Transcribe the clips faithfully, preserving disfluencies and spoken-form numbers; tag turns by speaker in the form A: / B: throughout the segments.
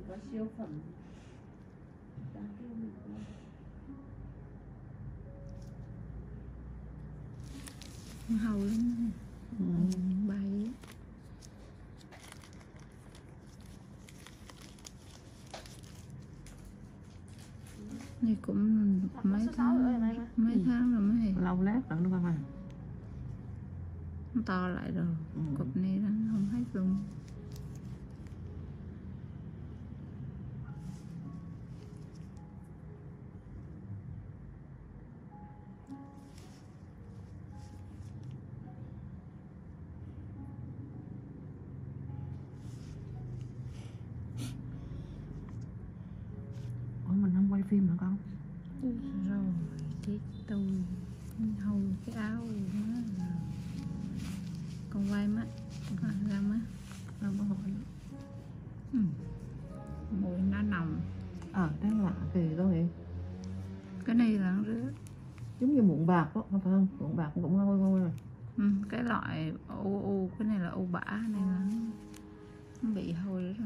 A: có siêu phẩm đang kêu mình qua.
B: Hầu lắm. Ừ. Bay. Này cũng mấy tháng mấy ừ. tháng rồi mới
C: lâu lát rồi nó mà
B: nó to lại rồi. Ừ. Cục này nó không hết luôn.
C: Ủa mình không quay phim hả con?
B: Rồi chết tôi hầu cái áo nó con quay mắt ra mắt
C: đâu có hỏi.
B: Ừ. Mùi nó nồng.
C: Ờ à, đáng lạ kỳ đâu vậy.
B: Cái này là nó rứa
C: giống như muộn bạc đó, không phải không? Muộn bạc cũng hôi hôi rồi.
B: Ừ, cái loại u u cái này là u bã này là nó bị hôi đó.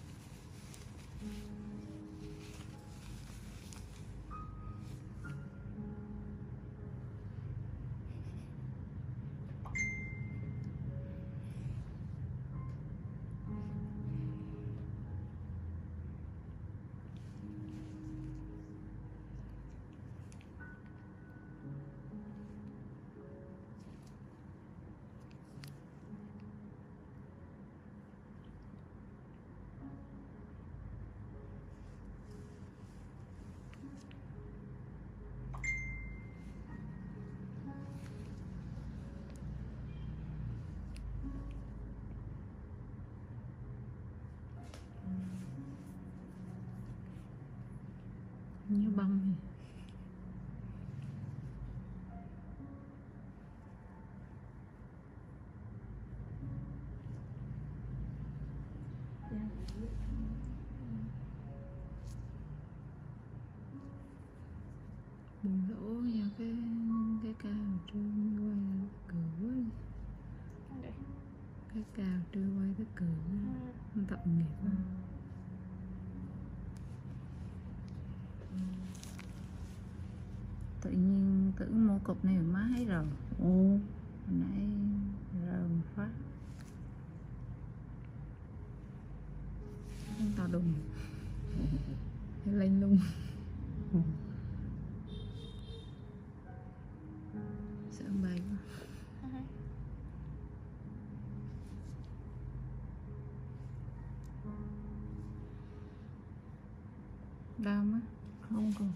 B: Như bông này. Bù lỗ vào cái cái cào trưa quay cửa cái cào trưa quay cái cửa nó tập nghiệp đó. Tự nhiên tưởng mua cục này má thấy rồi.
C: Ừ.
B: Hồi nãy rờ một phát con to đùng lên luôn.
C: Ừ.
B: Sợ bay quá. Đau má
C: Không còn.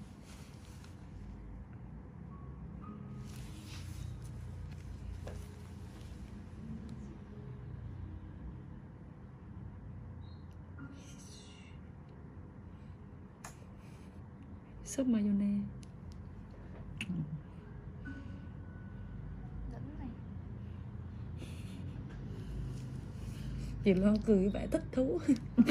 B: sốt mayonnaise.
C: Ừ.
B: Chị lo cười vẻ thích thú.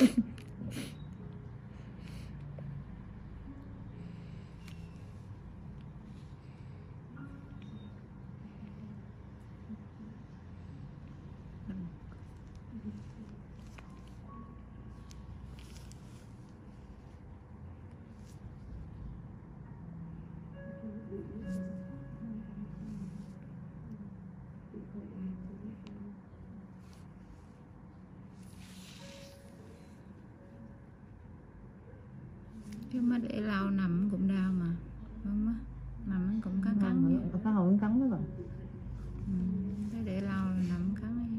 B: Chứ má để lau nằm cũng đau mà đúng má, nằm cũng cắn cắn vậy.
C: Có cái hồn cắn đó rồi.
B: Ừ, cái để lau là nằm cắn ấy.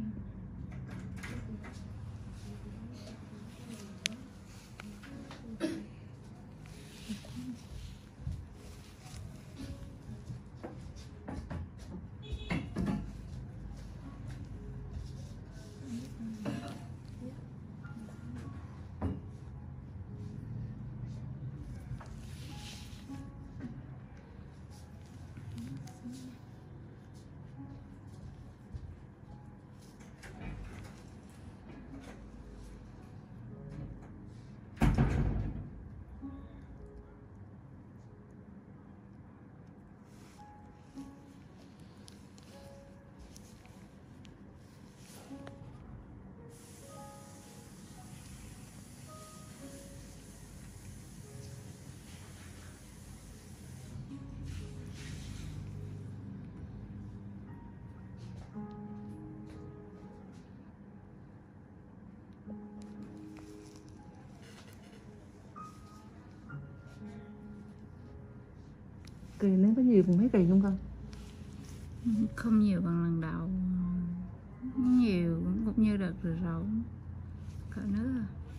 C: Kỳ nó có nhiều mấy kỳ không con?
B: Không nhiều bằng lần đầu, nhiều cũng như đợt rồi rồi cỡ nữa.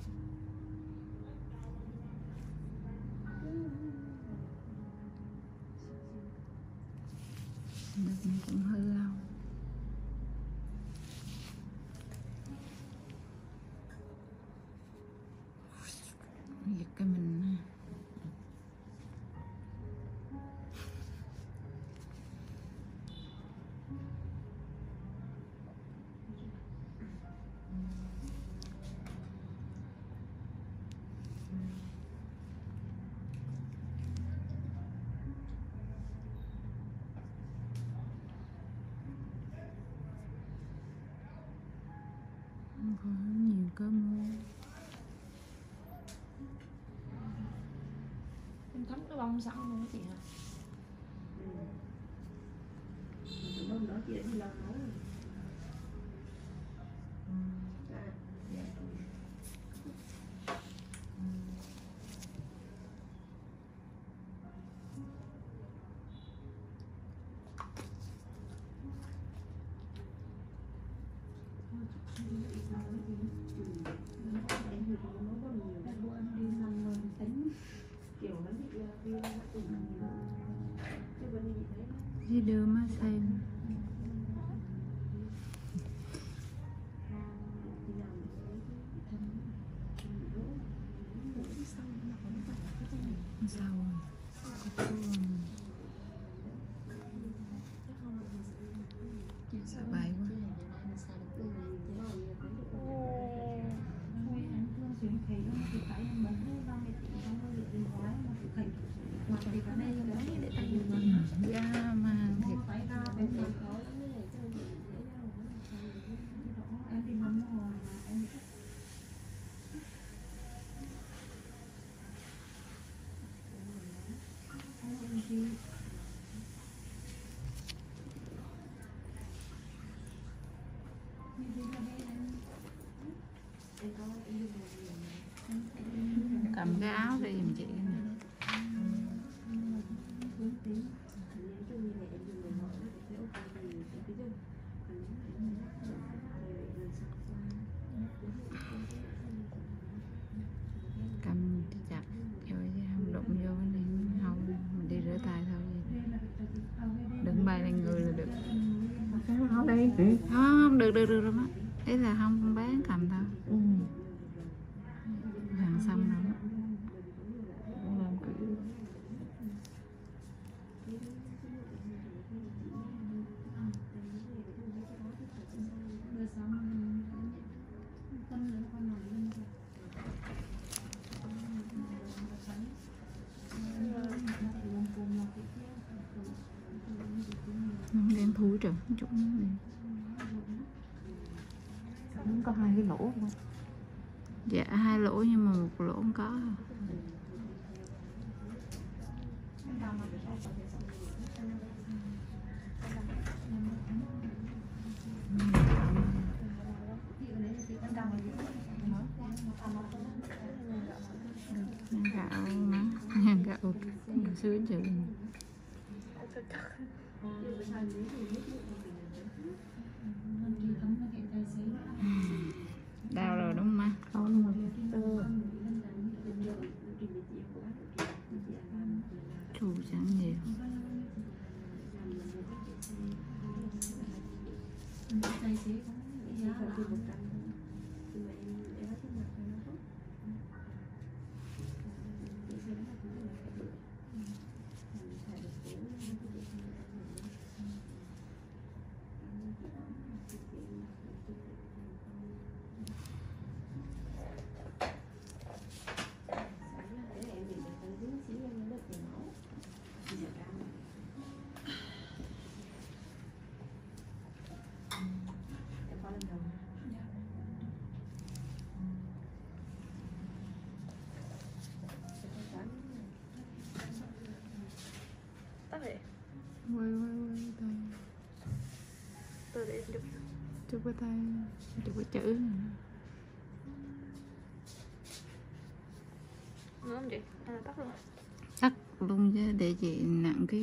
B: Đợt này cũng hơi lâu. Giật cái mình không có nhiều cơ mô.
A: Em thấm cái bông sẵn luôn chị hả? Ừ. Bông đó chị đã đi làm máu rồi. À, dạ.
B: Đi đưa má xem. Sao sợ bài quá. Da mà thiệt. Cầm cái áo đi giùm chị nè. Cầm chặt cho không đụng vô này không, mình đi rửa tay thôi, đừng bay lên người là được.
C: Cái áo đây. Ừ.
B: Không được được được rồi đó, ý là không bán cầm thôi.
C: Ừ.
B: Hàng xong rồi đó.
C: Làm kỹ.
B: Không đen thui trời, chút nữa.
C: Nó có hai cái lỗ không?
B: Dạ hai lỗ nhưng mà một lỗ không có. Gạo má, gạo sướng chữ. Đau rồi đúng không má?
C: Không mà tơ.
B: Chu chẳng nhiều. Quay quay quay tay.
A: Tôi để chụp
B: Chụp cái tay, chụp cái chữ này.
A: nữa không chị? Hay là tắt luôn?
B: Tắt. luôn chứ để chị nặng cái.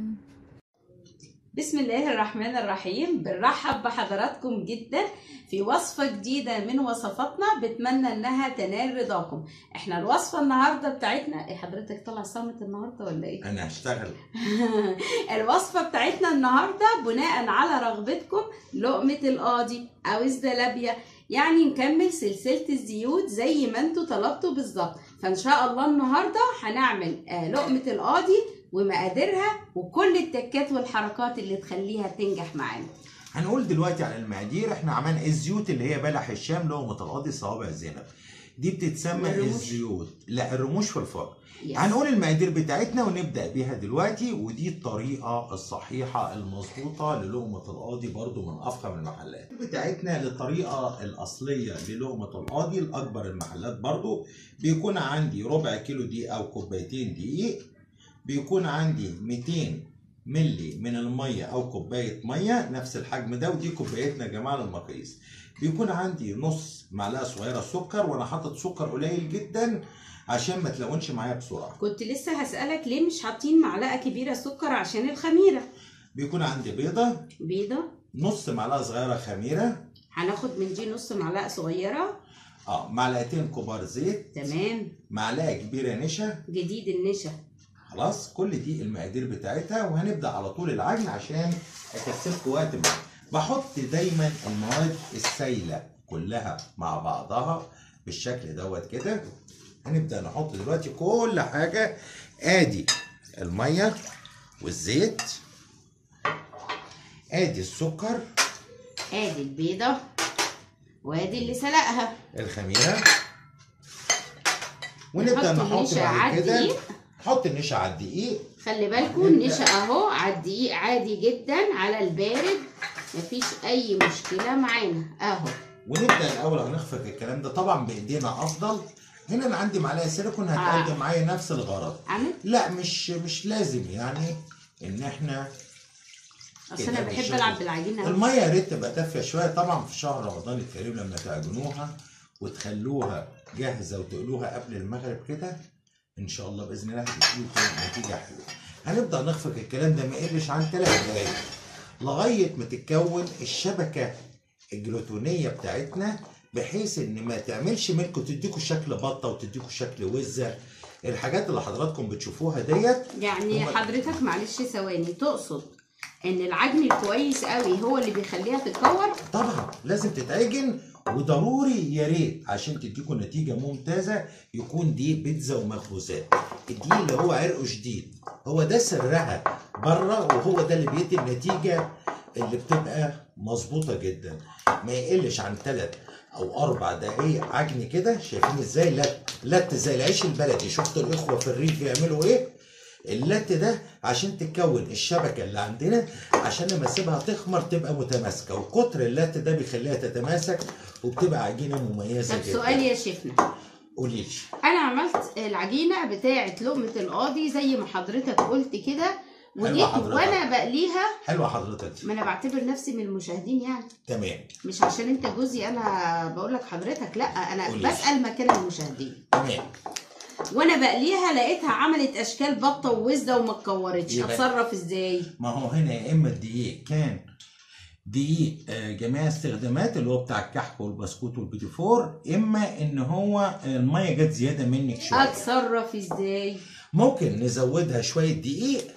A: بسم الله الرحمن الرحيم. بنرحب بحضراتكم جدا في وصفة جديدة من وصفاتنا، بتمنى انها تنال رضاكم. احنا الوصفة النهاردة بتاعتنا ايه؟ حضرتك طلع صامت النهاردة ولا ايه؟
D: انا هشتغل.
A: الوصفة بتاعتنا النهاردة بناء على رغبتكم لقمة القاضي او الزلابية، يعني نكمل سلسلة الزيوت زي ما انتوا طلبتوا بالظبط. فان شاء الله النهاردة هنعمل لقمة القاضي ومقاديرها وكل التكات والحركات اللي تخليها تنجح معانا.
D: هنقول دلوقتي على المقادير. احنا عملنا الزيوت اللي هي بلح الشام لقمة القاضي صوابع زينب، دي بتتسمى الزيوت. لا الرموش في الفرن. هنقول المقادير بتاعتنا ونبدأ بيها دلوقتي، ودي الطريقة الصحيحة المظبوطة للقمة القاضي، برضو من أفخم المحلات بتاعتنا. للطريقة الأصلية للقمة القاضي الأكبر المحلات برضو بيكون عندي ربع كيلو دقيق أو كوبايتين دقيق، بيكون عندي مئتين ملي من المية أو كوباية مية نفس الحجم ده، ودي كوبايتنا يا جماعة للمقاييس. بيكون عندي نص معلقة صغيرة سكر، وأنا حاطط سكر قليل جدا عشان ما تلونش معايا بسرعة.
A: كنت لسه هسألك ليه مش حاطين معلقة كبيرة سكر عشان الخميرة.
D: بيكون عندي بيضة
A: بيضة
D: نص معلقة صغيرة خميرة،
A: هناخد من دي نص معلقة صغيرة.
D: اه معلقتين كبار زيت،
A: تمام،
D: معلقة كبيرة نشا
A: جديد النشا.
D: خلاص كل دي المقادير بتاعتها، وهنبدأ على طول العجن عشان اكسبكم وقت معايا. بحط دايما المواد السايلة كلها مع بعضها بالشكل دوت كده. هنبدأ نحط دلوقتي كل حاجة. ادي المية والزيت، ادي السكر،
A: ادي البيضة، وادي اللي سلقها
D: الخميرة، ونبدأ نحط بعد كده نحط النشا على الدقيق.
A: خلي بالكم النشا اهو على الدقيق عادي جدا على البارد، مفيش اي مشكلة معانا اهو.
D: ونبدأ الأول هنخفق الكلام ده طبعا بإيدينا أفضل. هنا أنا عندي معلقة سيليكون هتقدم آه. معايا نفس الغرض.
A: عمل؟
D: لا مش مش لازم يعني إن إحنا
A: اصل انا بحب العب بالعجينه.
D: الميه يا ريت تبقى دافيه شويه. طبعا في شهر رمضان الكريم لما تعجنوها وتخلوها جاهزه وتقلوها قبل المغرب كده ان شاء الله باذن الله هتديكم نتيجه حلوه. هنبدا نخفق الكلام ده ما يقلش عن ثلاث دقايق لغايه ما تتكون الشبكه الجلوتونيه بتاعتنا، بحيث ان ما تعملش منكم تديكوا شكل بطه وتديكوا شكل وزه. الحاجات اللي حضراتكم بتشوفوها ديت
A: يعني حضرتك معلش ثواني، تقصد ان العجن الكويس قوي هو اللي بيخليها تتكور؟
D: طبعا لازم تتعجن، وضروري يا ريت عشان تديكم نتيجه ممتازه يكون دي بيتزا ومخبوزات. الدقيق اللي هو عرقه شديد هو ده سرها بره، وهو ده اللي بيدي النتيجه اللي بتبقى مظبوطه جدا. ما يقلش عن ثلاث او اربع دقايق عجن كده. شايفين ازاي لت لت زي العيش البلدي؟ شفتوا الاخوه في الريف بيعملوا ايه؟ اللت ده عشان تتكون الشبكه اللي عندنا، عشان لما اسيبها تخمر تبقى متماسكه، وكتر اللت ده بيخليها تتماسك وبتبقى عجينه مميزه
A: جدا.
D: طب
A: سؤال يا شيفنا،
D: قولي لي.
A: انا عملت العجينه بتاعه لقمه القاضي زي ما حضرتك قلت كده، وجيت وانا بقليها.
D: حلوه حضرتك.
A: ما انا بعتبر نفسي من المشاهدين يعني.
D: تمام.
A: مش عشان انت جوزي انا بقول لك حضرتك، لا انا بسال مكان المشاهدين.
D: تمام.
A: وانا بقليها لقيتها عملت اشكال بطه ووزه وما اتكورتش، اتصرف ازاي؟
D: ما هو هنا يا اما الدقيق كان دقيق جميع استخدامات اللي هو بتاع الكحك والبسكوت والبيتي فور، اما ان هو الميه جت زياده منك شويه.
A: اتصرف ازاي؟
D: ممكن نزودها شويه دقيق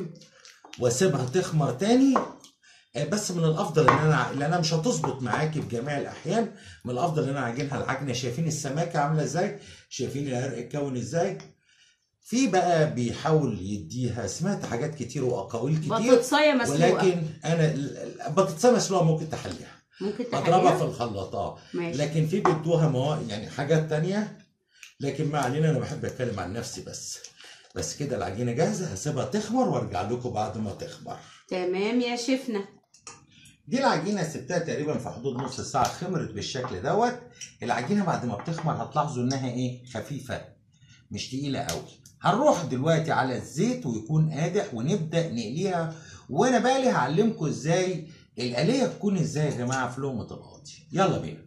D: واسيبها تخمر تاني، بس من الافضل ان انا لانها مش هتظبط معاكي في جميع الاحيان، من الافضل ان انا اعجنها العجنه. شايفين السماكه عامله ازاي؟ شايفين العرق اتكون ازاي؟ في بقى بيحاول يديها، سمعت حاجات كتير واقاويل كتير،
A: بطاطسايه مسلوقه،
D: ولكن انا بطاطسايه مسلوقه ممكن تحليها،
A: ممكن تحليها
D: اضربها في الخلاط اه لكن في بيدوها مواد يعني حاجات تانية، لكن ما علينا. انا بحب اتكلم عن نفسي بس. بس كده العجينه جاهزه، هسيبها تخمر وارجع لكم بعد ما تخمر.
A: تمام يا شيفنا.
D: دي العجينه سبتها تقريبا في حدود نص ساعه، خمرت بالشكل دوت. العجينه بعد ما بتخمر هتلاحظوا انها ايه؟ خفيفه مش تقيله قوي. هنروح دلوقتي على الزيت ويكون قادح ونبدا نقليها، وانا بقى هعلمكم ازاي القليه تكون ازاي يا جماعه في لقمه القاضي. يلا بينا.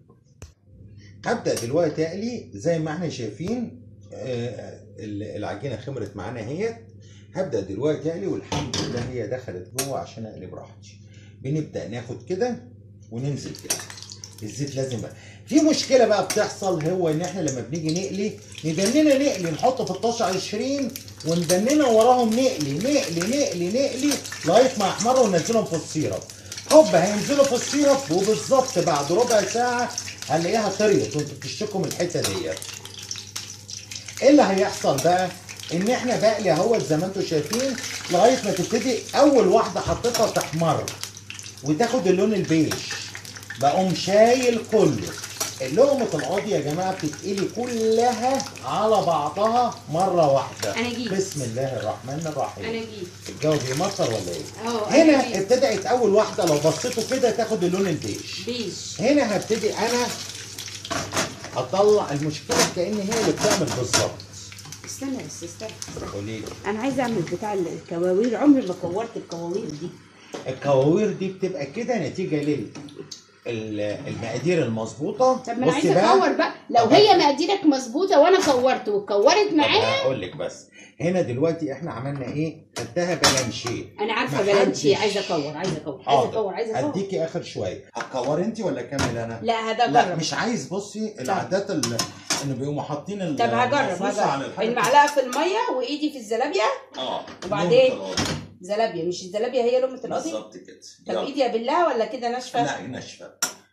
D: هبدا دلوقتي اقلي زي ما احنا شايفين. آه العجينه خمرت معانا اهيت. هبدا دلوقتي اقلي، والحمد لله هي دخلت جوه عشان اقلي براحتي. بنبدا ناخد كده وننزل كده. الزيت لازم بقى. في مشكله بقى بتحصل، هو ان احنا لما بنيجي نقلي ندننا نقلي نحط في الطاسه عشرين وندننا وراهم نقلي نقلي نقلي نقلي لغايه ما يحمروا وننزلهم في السيرب. هوب هينزلوا في السيرب وبالظبط بعد ربع ساعه هنلاقيها طريت وانتوا بتشتكوا من الحته ديت. ايه اللي هيحصل بقى؟ ان احنا بقلي اهوت زي ما انتوا شايفين لغايه ما تبتدي اول واحده حطيتها تحمر وتاخد اللون البيج. بقوم شايل كله. لقمه القاضي يا جماعه بتتقلي كلها على بعضها مره واحده.
A: انا جيت.
D: بسم الله الرحمن الرحيم.
A: انا جيت.
D: الجو بيمطر ولا ايه؟
A: اه
D: هنا ابتدأت اول واحده لو بصيتوا كده تاخد اللون البيج.
A: بيج.
D: هنا هبتدي انا اطلع المشكله كأن هي اللي بتعمل بالظبط.
A: استنى بس استنى استنى.
D: قولي لي.
A: انا عايزه اعمل بتاع الكواوير، عمري ما كورت الكواوير دي.
D: الكواوير دي بتبقى كده نتيجه لل المقادير المظبوطه.
A: طب ما انا عايزه اكور بقى، لو هي مقاديرك مظبوطه وانا كورت واتكورت معاها.
D: هقول لك بس هنا دلوقتي احنا عملنا ايه؟ خدتها بلانشيه.
A: انا عارفه بلانشيه. عايزه اكور عايزه اكور عايزه اكور عايزه اكور.
D: اديكي اخر شويه. هتكوري انت ولا اكمل انا؟
A: لا هذا
D: لا
A: جرب.
D: مش عايز. بصي العادات اللي بيقوموا حاطين ال
A: طب هجرب هجرب المعلقه في الميه وايدي في الزلابيه.
D: اه
A: وبعدين زلابيه، مش الزلابيه هي لقمه القاضي
D: بالظبط كده.
A: طب ايدي ابلها ولا كده ناشفه؟
D: لا ناشفه.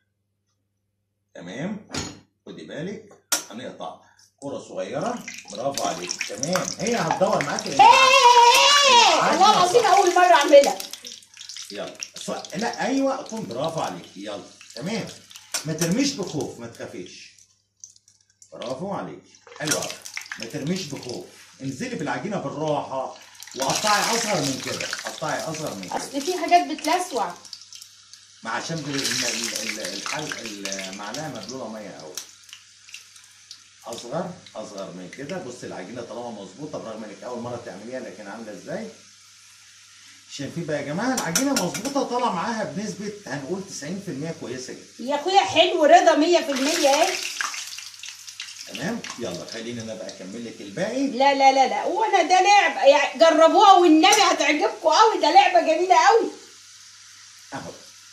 D: تمام. خدي بالك هنقطع كرة صغيرة. برافو عليك. تمام. هي هتدور معاكي.
A: والله العظيم أول مرة أعملها.
D: يلا ص... لا أيوه كن. برافو عليك. يلا تمام. ما ترميش بخوف، ما تخافيش. برافو عليك. حلو قوي. ما ترميش بخوف. انزلي بالعجينة بالراحة وقطعي أصغر من كده. قطعي أصغر من كده.
A: أصل في حاجات بتلسوع.
D: ما عشان الحلق المعلقه مبلوله ميه قوي. اصغر اصغر من كده. بص العجينه طالما مظبوطه برغم انك اول مره تعمليها لكن عامله ازاي. شايفين بقى يا جماعه العجينه مظبوطه طالع معاها بنسبه هنقول تسعين في المية كويسه جدا.
A: يا اخويا حلو رضا مية في المية اهي.
D: تمام. يلا خليني انا بقى اكمل لك الباقي.
A: لا لا لا لا وانا ده لعبه يعني جربوها والنبي هتعجبكم قوي. ده لعبه جميله قوي.
D: اهو.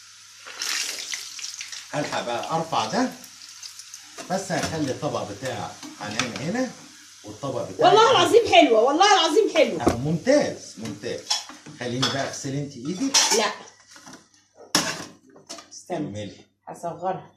D: هلحق بقى ارفع ده بس هخلي الطبق بتاع حنان هنا والطبق بتاع
A: والله العظيم حلوه والله العظيم حلوه.
D: اه ممتاز ممتاز. خليني بقى اغسلي انت ايدك.
A: لا
D: استني
A: هصغرها.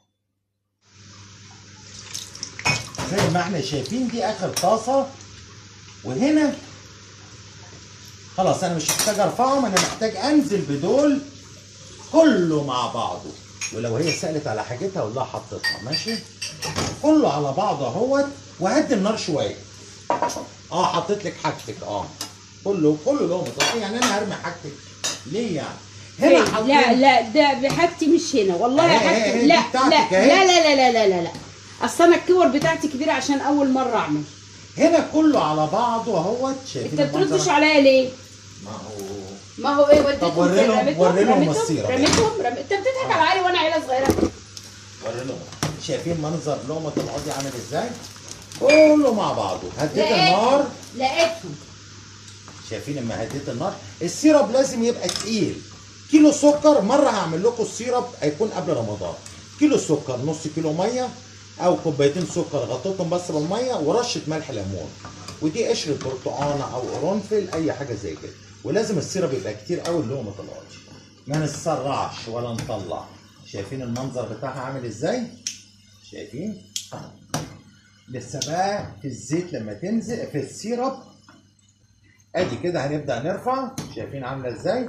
D: زي ما احنا شايفين دي اخر طاسه وهنا خلاص انا مش محتاج ارفعهم. انا محتاج انزل بدول كله مع بعضه. ولو هي سألت على حاجتها اقول لها حطيتها. ماشي. كله على بعضه اهوت. وهدي النار شويه. اه حطيت لك حاجتك. اه كله كله لقمه يعني. انا هرمي حاجتك ليه يعني؟ هنا حطيت.
A: لا لا ده حاجتي مش هنا والله يا حاجتي. لا لا لا لا لا لا لا لا اصل انا الكور بتاعتي كبيره عشان اول مره اعمل.
D: هنا كله على بعضه اهوت. شايفين
A: انت بتردش عليا ليه؟
D: ما هو
A: ما هو ايه وديتهم؟
D: طب وري لهم وري لهم السيره.
A: رميتهم رميتهم. انت بتضحك على عيلي وانا عيله صغيره.
D: وري لهم. شايفين منظر لقمه القاضي عامل ازاي؟ كله مع بعضه. هديت النار.
A: لقيتهم.
D: شايفين لما هديت النار السيرب لازم يبقى تقيل. كيلو سكر مره هعمل لكم السيرب هيكون قبل رمضان. كيلو سكر نص كيلو ميه او كوبايتين سكر غطيتهم بس بالميه ورشه ملح ليمون ودي قشره برتقانه او قرنفل اي حاجه زي كده. ولازم السيرب يبقى كتير قوي لقمه القاضي. ما نسرعش ولا نطلع. شايفين المنظر بتاعها عامل ازاي؟ شايفين؟ لسه بقى في الزيت لما تنزل في السيرب ادي كده هنبدا نرفع. شايفين عامله ازاي؟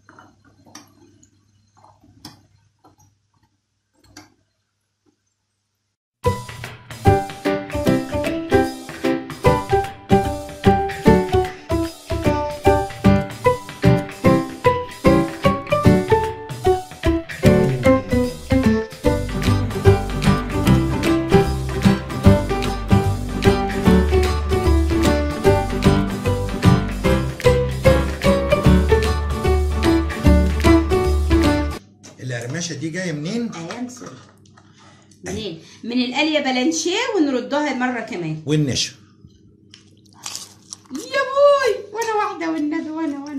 D: القرمشه دي جايه منين؟
A: ايام سوري. منين؟ من القليه بلانشيه ونردها مره كمان.
D: والنشا.
A: يا بوي وانا واحده والنبي.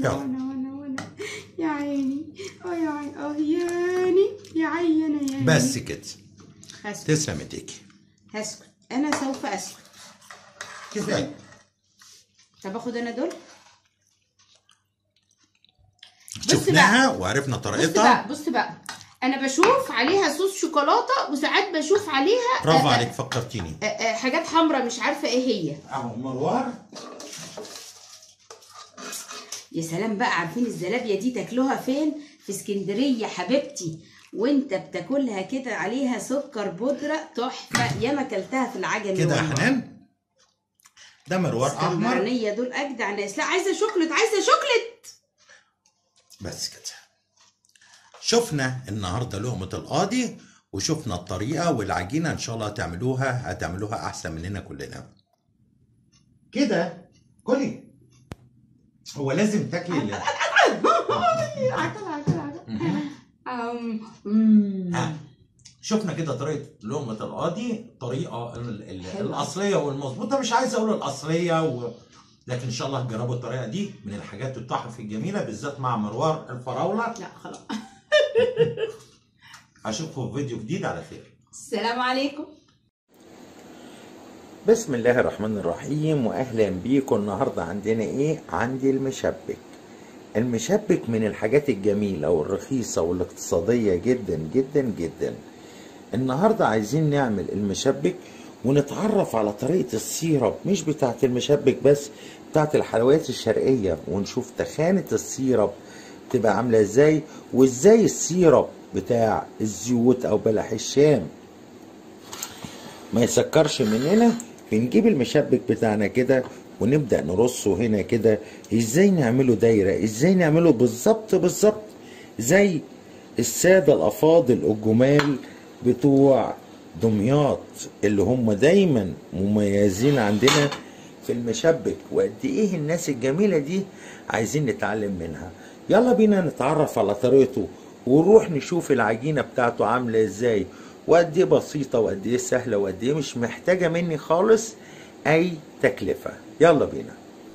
D: يلا.
A: وانا وانا وانا يا عيني اه يا عيني اه ياني يا عيني يا
D: بس كده.
A: هسكت
D: تسلم ايديكي.
A: هسكت انا سوف اسكت.
D: كفايه.
A: طب اخد انا دول.
D: شفناها وعرفنا
A: بص
D: طريقتها.
A: بقى بص بقى انا بشوف عليها صوص شوكولاته وساعات بشوف عليها
D: برافو
A: آه
D: عليك فكرتيني.
A: آه آه حاجات حمراء مش عارفه ايه هي.
D: اهو مروار.
A: يا سلام بقى. عارفين الزلابيه دي تاكلوها فين؟ في اسكندريه حبيبتي، وانت بتاكلها كده عليها سكر بودره تحفه. ياما اكلتها في العجمي
D: كده يا حنان. ده مروار احمر.
A: اسكندرانيه دول اجدع ناس. لا عايزه شوكليت عايزه شوكليت.
D: بس كده. شفنا النهارده لقمه القاضي وشفنا الطريقه والعجينه، ان شاء الله هتعملوها هتعملوها احسن مننا كلنا. كده كلي. هو لازم تاكلي. شفنا كده طريقه لقمه القاضي، الطريقه الاصليه والمظبوطه. مش عايز اقول الاصليه و... لكن ان شاء الله تجربوا الطريقه دي من الحاجات التحف الجميله بالذات مع مروار الفراوله.
A: لا خلاص.
D: اشوفكم في فيديو جديد على خير.
A: السلام عليكم.
D: بسم الله الرحمن الرحيم واهلا بيكم. النهارده عندنا ايه؟ عندي المشبك. المشبك من الحاجات الجميله والرخيصه والاقتصاديه جدا جدا جدا. النهارده عايزين نعمل المشبك ونتعرف على طريقه السيرب، مش بتاعه المشبك بس، بتاعه الحلويات الشرقيه، ونشوف تخانه السيرب تبقى عامله ازاي، وازاي السيرب بتاع الزيوت او بلح الشام ما يسكرش مننا. بنجيب المشبك بتاعنا كده ونبدأ نرصه هنا كده. ازاي نعمله دايرة، ازاي نعمله بالظبط بالظبط زي السادة الافاضل الجمال بتوع دمياط اللي هم دايما مميزين عندنا في المشبك. وقد ايه الناس الجميلة دي عايزين نتعلم منها. يلا بينا نتعرف على طريقته ونروح نشوف العجينة بتاعته عاملة ازاي، وقد ايه بسيطة وقد ايه سهلة وقد ايه مش محتاجة مني خالص اي تكلفة. يلا بينا.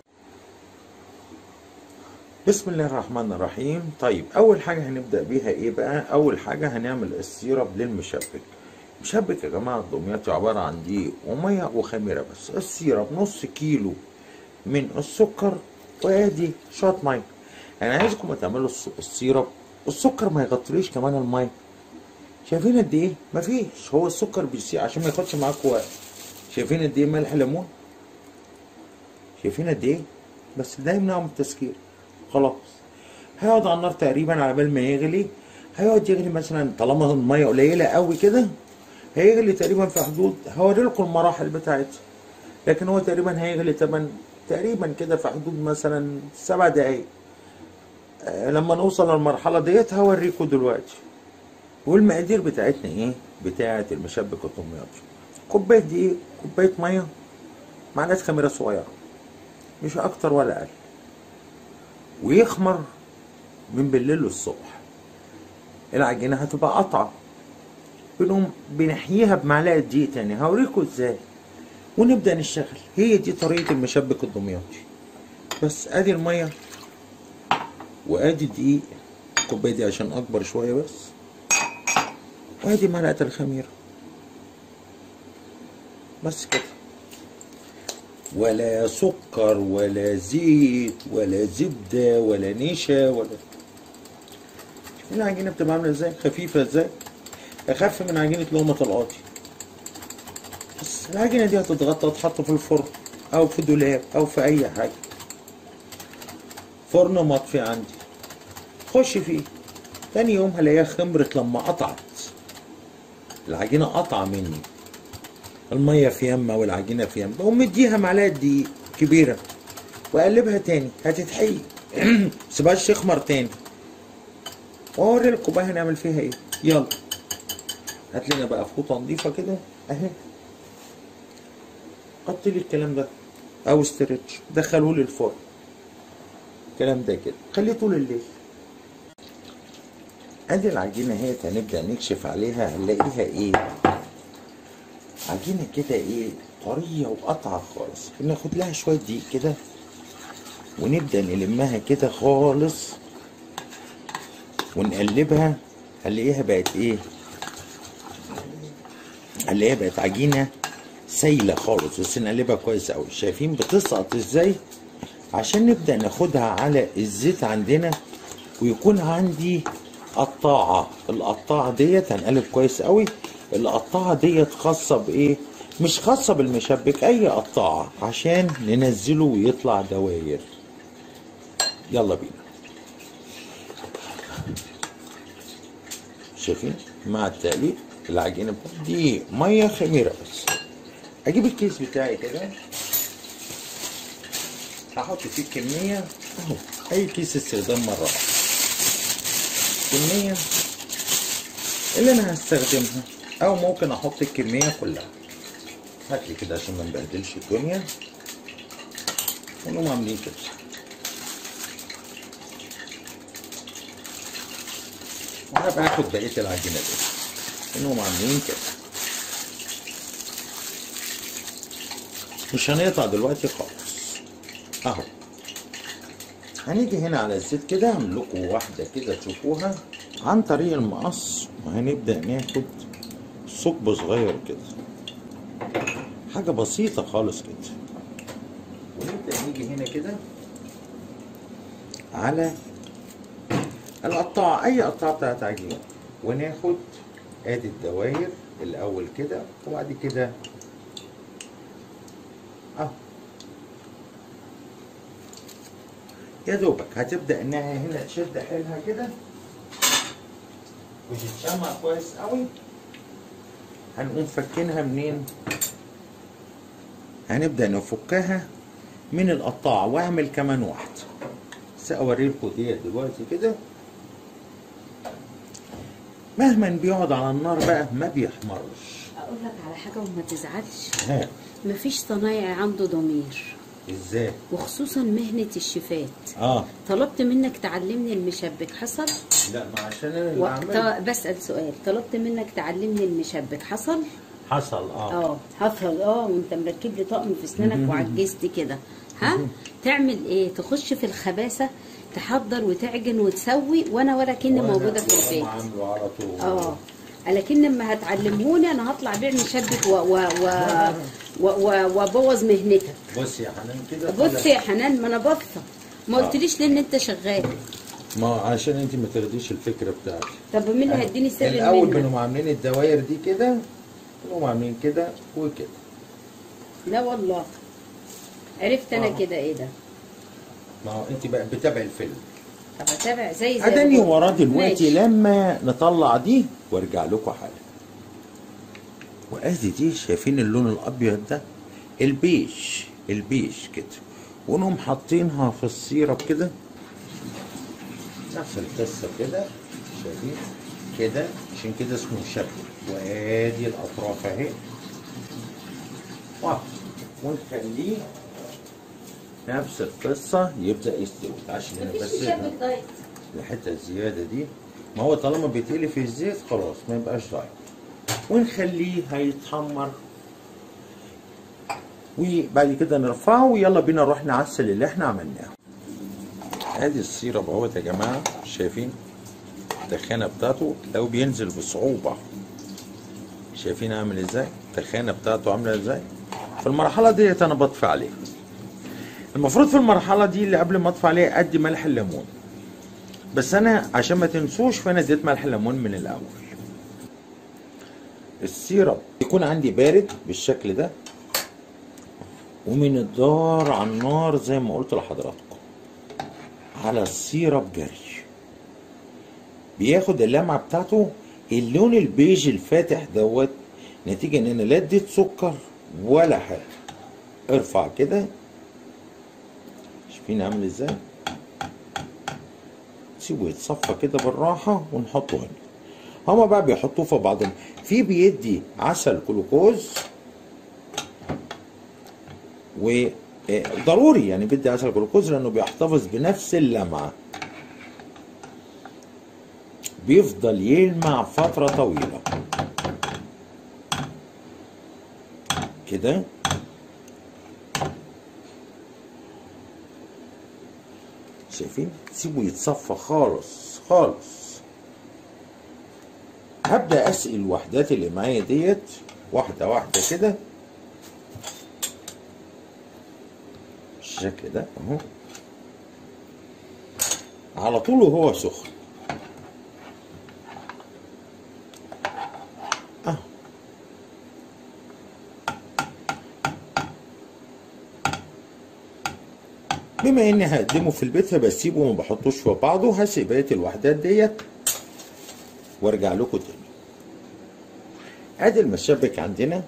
D: بسم الله الرحمن الرحيم. طيب اول حاجة هنبدأ بيها ايه بقى؟ اول حاجة هنعمل السيرب للمشبك. المشبك يا جماعة الدمياطي عبارة عن دقيق ومية وخميرة بس. السيرب نص كيلو من السكر وادي شوية مية. انا عايزكم تعملوا السيرب السكر ما يغطيليش كمان المية. شايفين قد ايه؟ مفيش، هو السكر بيسيح عشان ما ياخدش معاكم وقت. شايفين قد ايه ملح ليمون؟ شايفين قد ايه؟ بس ده يمنعه من التسكير. خلاص. هيقعد على النار تقريبا على بال ما يغلي. هيقعد يغلي مثلا طالما الميه قليله قوي كده هيغلي تقريبا في حدود، هوري لكم المراحل بتاعتها. لكن هو تقريبا هيغلي تمن تقريبا كده في حدود مثلا سبع دقايق. آه لما نوصل للمرحله ديت هوريكم دلوقتي. والمقادير بتاعتنا ايه؟ بتاعت المشبك الدمياطي. كوبايه دقيق، كوبايه ميه، معلقه خميره صغيره مش اكتر ولا اقل، ويخمر من بالليل للصبح. العجينه هتبقى قطعه، بنقوم بنحييها بمعلقه دقيق تاني. هوريكم ازاي ونبدا نشتغل. هي دي طريقه المشبك الدمياطي. بس ادي الميه وادي الدقيق، الكوبايه دي عشان اكبر شويه بس، وادي معلقه الخميره بس كده. ولا سكر ولا زيت ولا زبده ولا نشا ولا. شوفين العجينه بتبقى عامله ازاي؟ خفيفه ازاي؟ اخف من عجينه لقمه القاضي. بس العجينه دي هتتغطى وتتحط في الفرن او في دولاب او في اي حاجه. فرن مطفي عندي، خش فيه. تاني يوم هلاقيها خمرت لما قطعت. العجينه قطعه مني، الميه في يمه والعجينه في يمه. بقوم مديها معلقه دقيق كبيره واقلبها تاني، هتتحيق. متسيبهاش تخمر تاني. واوري لكم بقى هنعمل فيها ايه. يلا هات لنا بقى فوطه نضيفه كده اهي. حط لي الكلام ده او استرتش، دخلوه لي الفرن. الكلام ده كده خليه طول الليل. ادي العجينه اهي، هنبدا نكشف عليها. هنلاقيها ايه؟ عجينه كده ايه؟ طريه وقطعه خالص. ناخد لها شويه دقيق كده ونبدأ نلمها كده خالص ونقلبها. هنلاقيها بقت ايه؟ هنلاقيها بقت عجينة سايلة خالص، بس نقلبها كويس قوي. شايفين بتسقط ازاي؟ عشان نبدأ ناخدها على الزيت عندنا، ويكون عندي قطاعة. القطاعة ديت هنقلب كويس قوي. القطاعة ديت خاصة بايه؟ مش خاصة بالمشبك، اي قطاعة عشان ننزله ويطلع دواير. يلا بينا. شايفين مع التقليب العجينة دي مية خميرة بس. اجيب الكيس بتاعي كده، هحط فيه كمية اهو، اي كيس استخدام مرة واحدة. الكمية اللي انا هستخدمها، او ممكن احط الكمية كلها. هاتلي كده عشان ما نبهدلش الدنيا، ونقوم عاملين كده. وهبقى اخد بقية العجينة دي، ونقوم عاملين كده. مش هنقطع دلوقتي خالص اهو. هنيجي هنا على الزيت كده، اعمل لكم واحدة كده تشوفوها عن طريق المقص، وهنبدأ ناخد ثقب صغير كده، حاجة بسيطة خالص كده. ونبدأ نيجي هنا كده على القطاعة، أي قطاعة بتاعت عجينة، وناخد ادي الدواير الأول كده، وبعد كده أهو يا دوبك هتبدأ إنها هنا تشد حيلها كده وتتجمع كويس قوي. هنقوم فكينها منين؟ هنبدأ نفكها من القطاعة، واعمل كمان واحدة. بس اوريلكوا ديت دلوقتي كده. مهما بيقعد على النار بقى ما بيحمرش.
A: اقول لك على حاجه وما تزعلش،
D: ها
A: مفيش صنايعي عنده ضمير.
D: ازاي؟
A: وخصوصا مهنه الشيفات.
D: اه
A: طلبت منك تعلمني المشبك، حصل؟
D: لا، ما عشان انا اللي
A: وقت
D: عملت.
A: بسأل سؤال، طلبت منك تعلمني المشبك، حصل؟
D: حصل اه
A: اه حصل. اه وانت مركب لي طقم في اسنانك وعجزت كده، ها؟ تعمل ايه؟ تخش في الخباثه، تحضر وتعجن وتسوي، وانا ولا كني موجوده في البيت.
D: عامله على طول.
A: اه لكن لما هتعلموني انا هطلع بيع مشبك و و و و- و- وابوظ مهنتك.
D: بص يا حنان كده.
A: بص يا حنان، ما انا باصه، ما قلتليش ليه ان انت شغال؟
D: ما عشان انت ما تاخديش الفكره بتاعتي.
A: طب مين اللي هيديني سر
D: الاول
A: المهنة؟
D: بنقوم عاملين الدواير دي كده، بنقوم عاملين كده وكده.
A: لا والله عرفت انا
D: آه.
A: كده. ايه ده؟
D: ما هو انت بقى بتابع الفيلم.
A: طب اتابع زي زي
D: اداني
A: ما بقول.
D: وراه دلوقتي
A: ماشي.
D: لما نطلع دي وارجع لكم حالا. وادي دي، شايفين اللون الابيض ده؟ البيج البيج كده، ونقوم حاطينها في السيرب كده نفس القصه كده. شايفين كده؟ عشان كده اسمه مشبك. وادي الاطراف اهي، واو. ونخليه نفس القصه يبدا يستوي. عشان انا
A: مفيش
D: بس
A: مشبك دايت.
D: الحته الزياده دي، ما هو طالما بيتقلي في الزيت خلاص ما يبقاش دايت. ونخليه هيتحمر، وبعد كده نرفعه ويلا بينا نروح نعسل اللي احنا عملناه. ادي السيرب اهوت يا جماعه، شايفين التخانه بتاعته؟ لو بينزل بصعوبه. شايفين عامل ازاي؟ التخانه بتاعته عامله ازاي؟ في المرحله ديت انا بطفي عليه. المفروض في المرحله دي اللي قبل ما اطفي عليه ادي ملح الليمون، بس انا عشان ما تنسوش فانا اديت ملح الليمون من الاول. السيرب يكون عندي بارد بالشكل ده، ومن الدار على النار زي ما قلت لحضراتكم على السيرب جري. بياخد اللمعه بتاعته اللون البيج الفاتح دوت، نتيجه ان انا لا اديت سكر ولا حاجه. ارفع كده، شايفين عامل ازاي؟ سيبه يتصفى كده بالراحه ونحطه هنا. هما بقى بيحطوه في بعضهم. في بيدي عسل جلوكوز، وضروري يعني بدي عسل جلوكوز لانه بيحتفظ بنفس اللمعه، بيفضل يلمع فتره طويله كده. شايفين؟ سيبه يتصفى خالص خالص. هبدأ اسقي الوحدات اللي معايا ديت واحدة واحدة كده بالشكل ده اهو، على طول وهو سخن اهو. بما اني هقدمه في البيت فبسيبه وما بحطوش في بعضه، هسيب بقيه الوحدات ديت وارجع لكم تاني. ادي المشبك عندنا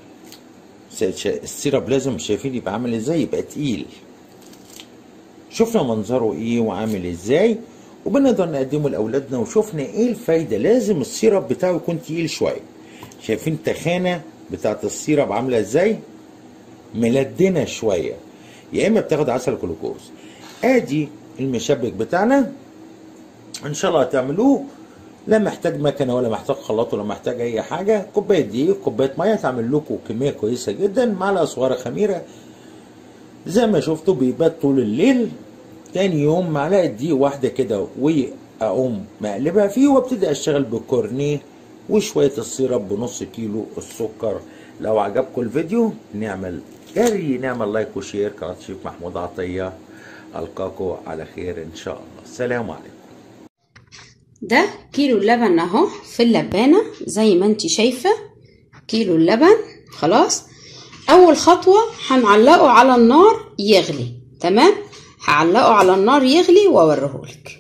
D: السيرب لازم شايفين يبقى عامل ازاي، يبقى تقيل. شفنا منظره ايه وعامل ازاي وبنقدر نقدمه لاولادنا، وشفنا ايه الفايده. لازم السيرب بتاعه يكون تقيل شويه. شايفين التخانه بتاعت السيرب عامله ازاي، ملدنه شويه، يا اما بتاخد عسل جلوكوز. ادي المشبك بتاعنا ان شاء الله هتعملوه، لا محتاج مكنه ولا محتاج خلاط ولا محتاج اي حاجه. كوبايه دقيق كوبايه ميه تعمل لكم كميه كويسه جدا. معلقه صغيره خميره زي ما شفتوا بيبات طول الليل. تاني يوم معلقه دقيق واحده كده واقوم مقلبها فيه وابتدي اشتغل بالكورنيه وشويه السيرب بنص كيلو السكر. لو عجبكم الفيديو نعمل جري نعمل لايك وشير. قناه شيف محمود عطيه، القاكم على خير ان شاء الله. السلام عليكم.
A: ده كيلو اللبن اهو في اللبانه زي ما انت شايفه، كيلو اللبن. خلاص، اول خطوه هنعلقه على النار يغلي. تمام، هعلقه على النار يغلي واوريهولك.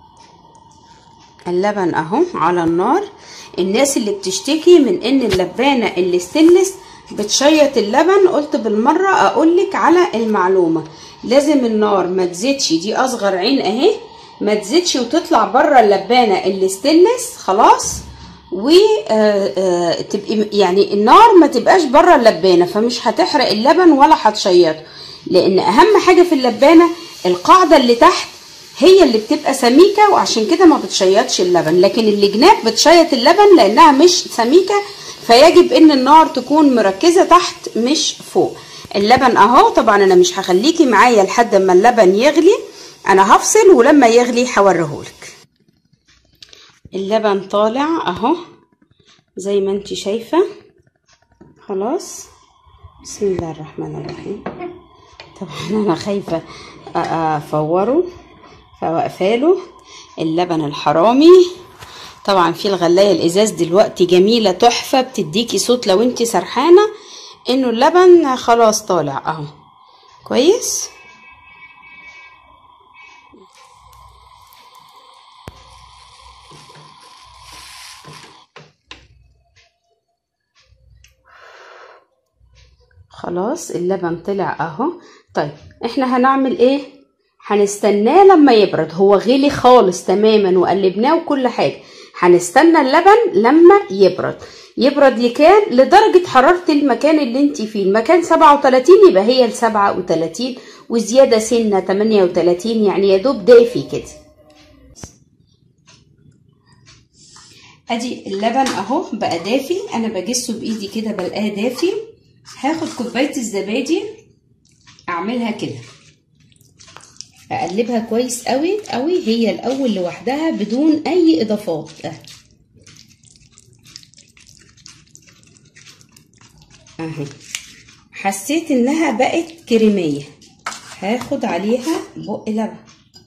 A: اللبن اهو على النار. الناس اللي بتشتكي من ان اللبانه اللي ستينلس بتشيط اللبن، قلت بالمره اقولك على المعلومه، لازم النار ما تزيدش، دي اصغر عين اهي، ما تزيدش وتطلع بره اللبانه اللي ستينلس. خلاص، وتبقي يعني النار ما تبقاش بره اللبانه، فمش هتحرق اللبن ولا هتشيطه. لان اهم حاجه في اللبانه القاعده اللي تحت هي اللي بتبقى سميكه، وعشان كده ما بتشيطش اللبن. لكن الجناب بتشيط اللبن لانها مش سميكه، فيجب ان النار تكون مركزه تحت مش فوق. اللبن اهو. طبعا انا مش هخليكي معايا لحد ما اللبن يغلي، انا هفصل ولما يغلي هوريهولك. اللبن طالع اهو زي ما انت شايفه. خلاص، بسم الله الرحمن الرحيم. طبعا انا خايفه افوره فواقفاله. اللبن الحرامي طبعا في الغلايه الازاز دلوقتي جميله تحفه، بتديكي صوت لو انت سرحانه انه اللبن خلاص طالع اهو كويس. خلاص اللبن طلع اهو. طيب احنا هنعمل ايه؟ هنستناه لما يبرد. هو غلي خالص تماما وقلبناه وكل حاجه، هنستنى اللبن لما يبرد. يبرد لكام؟ لدرجه حراره المكان اللي انت فيه. المكان سبعة وتلاتين يبقى هي ال سبعة وتلاتين وزياده سنه تمانية وتلاتين، يعني يا دوب دافي كده. ادي اللبن اهو بقى دافي، انا بجسه بايدي كده بلقاه دافي. هاخد كوبايه الزبادي اعملها كده، اقلبها كويس قوي قوي هي الاول لوحدها بدون اي اضافات. اهي حسيت انها بقت كريميه، هاخد عليها بق لبن.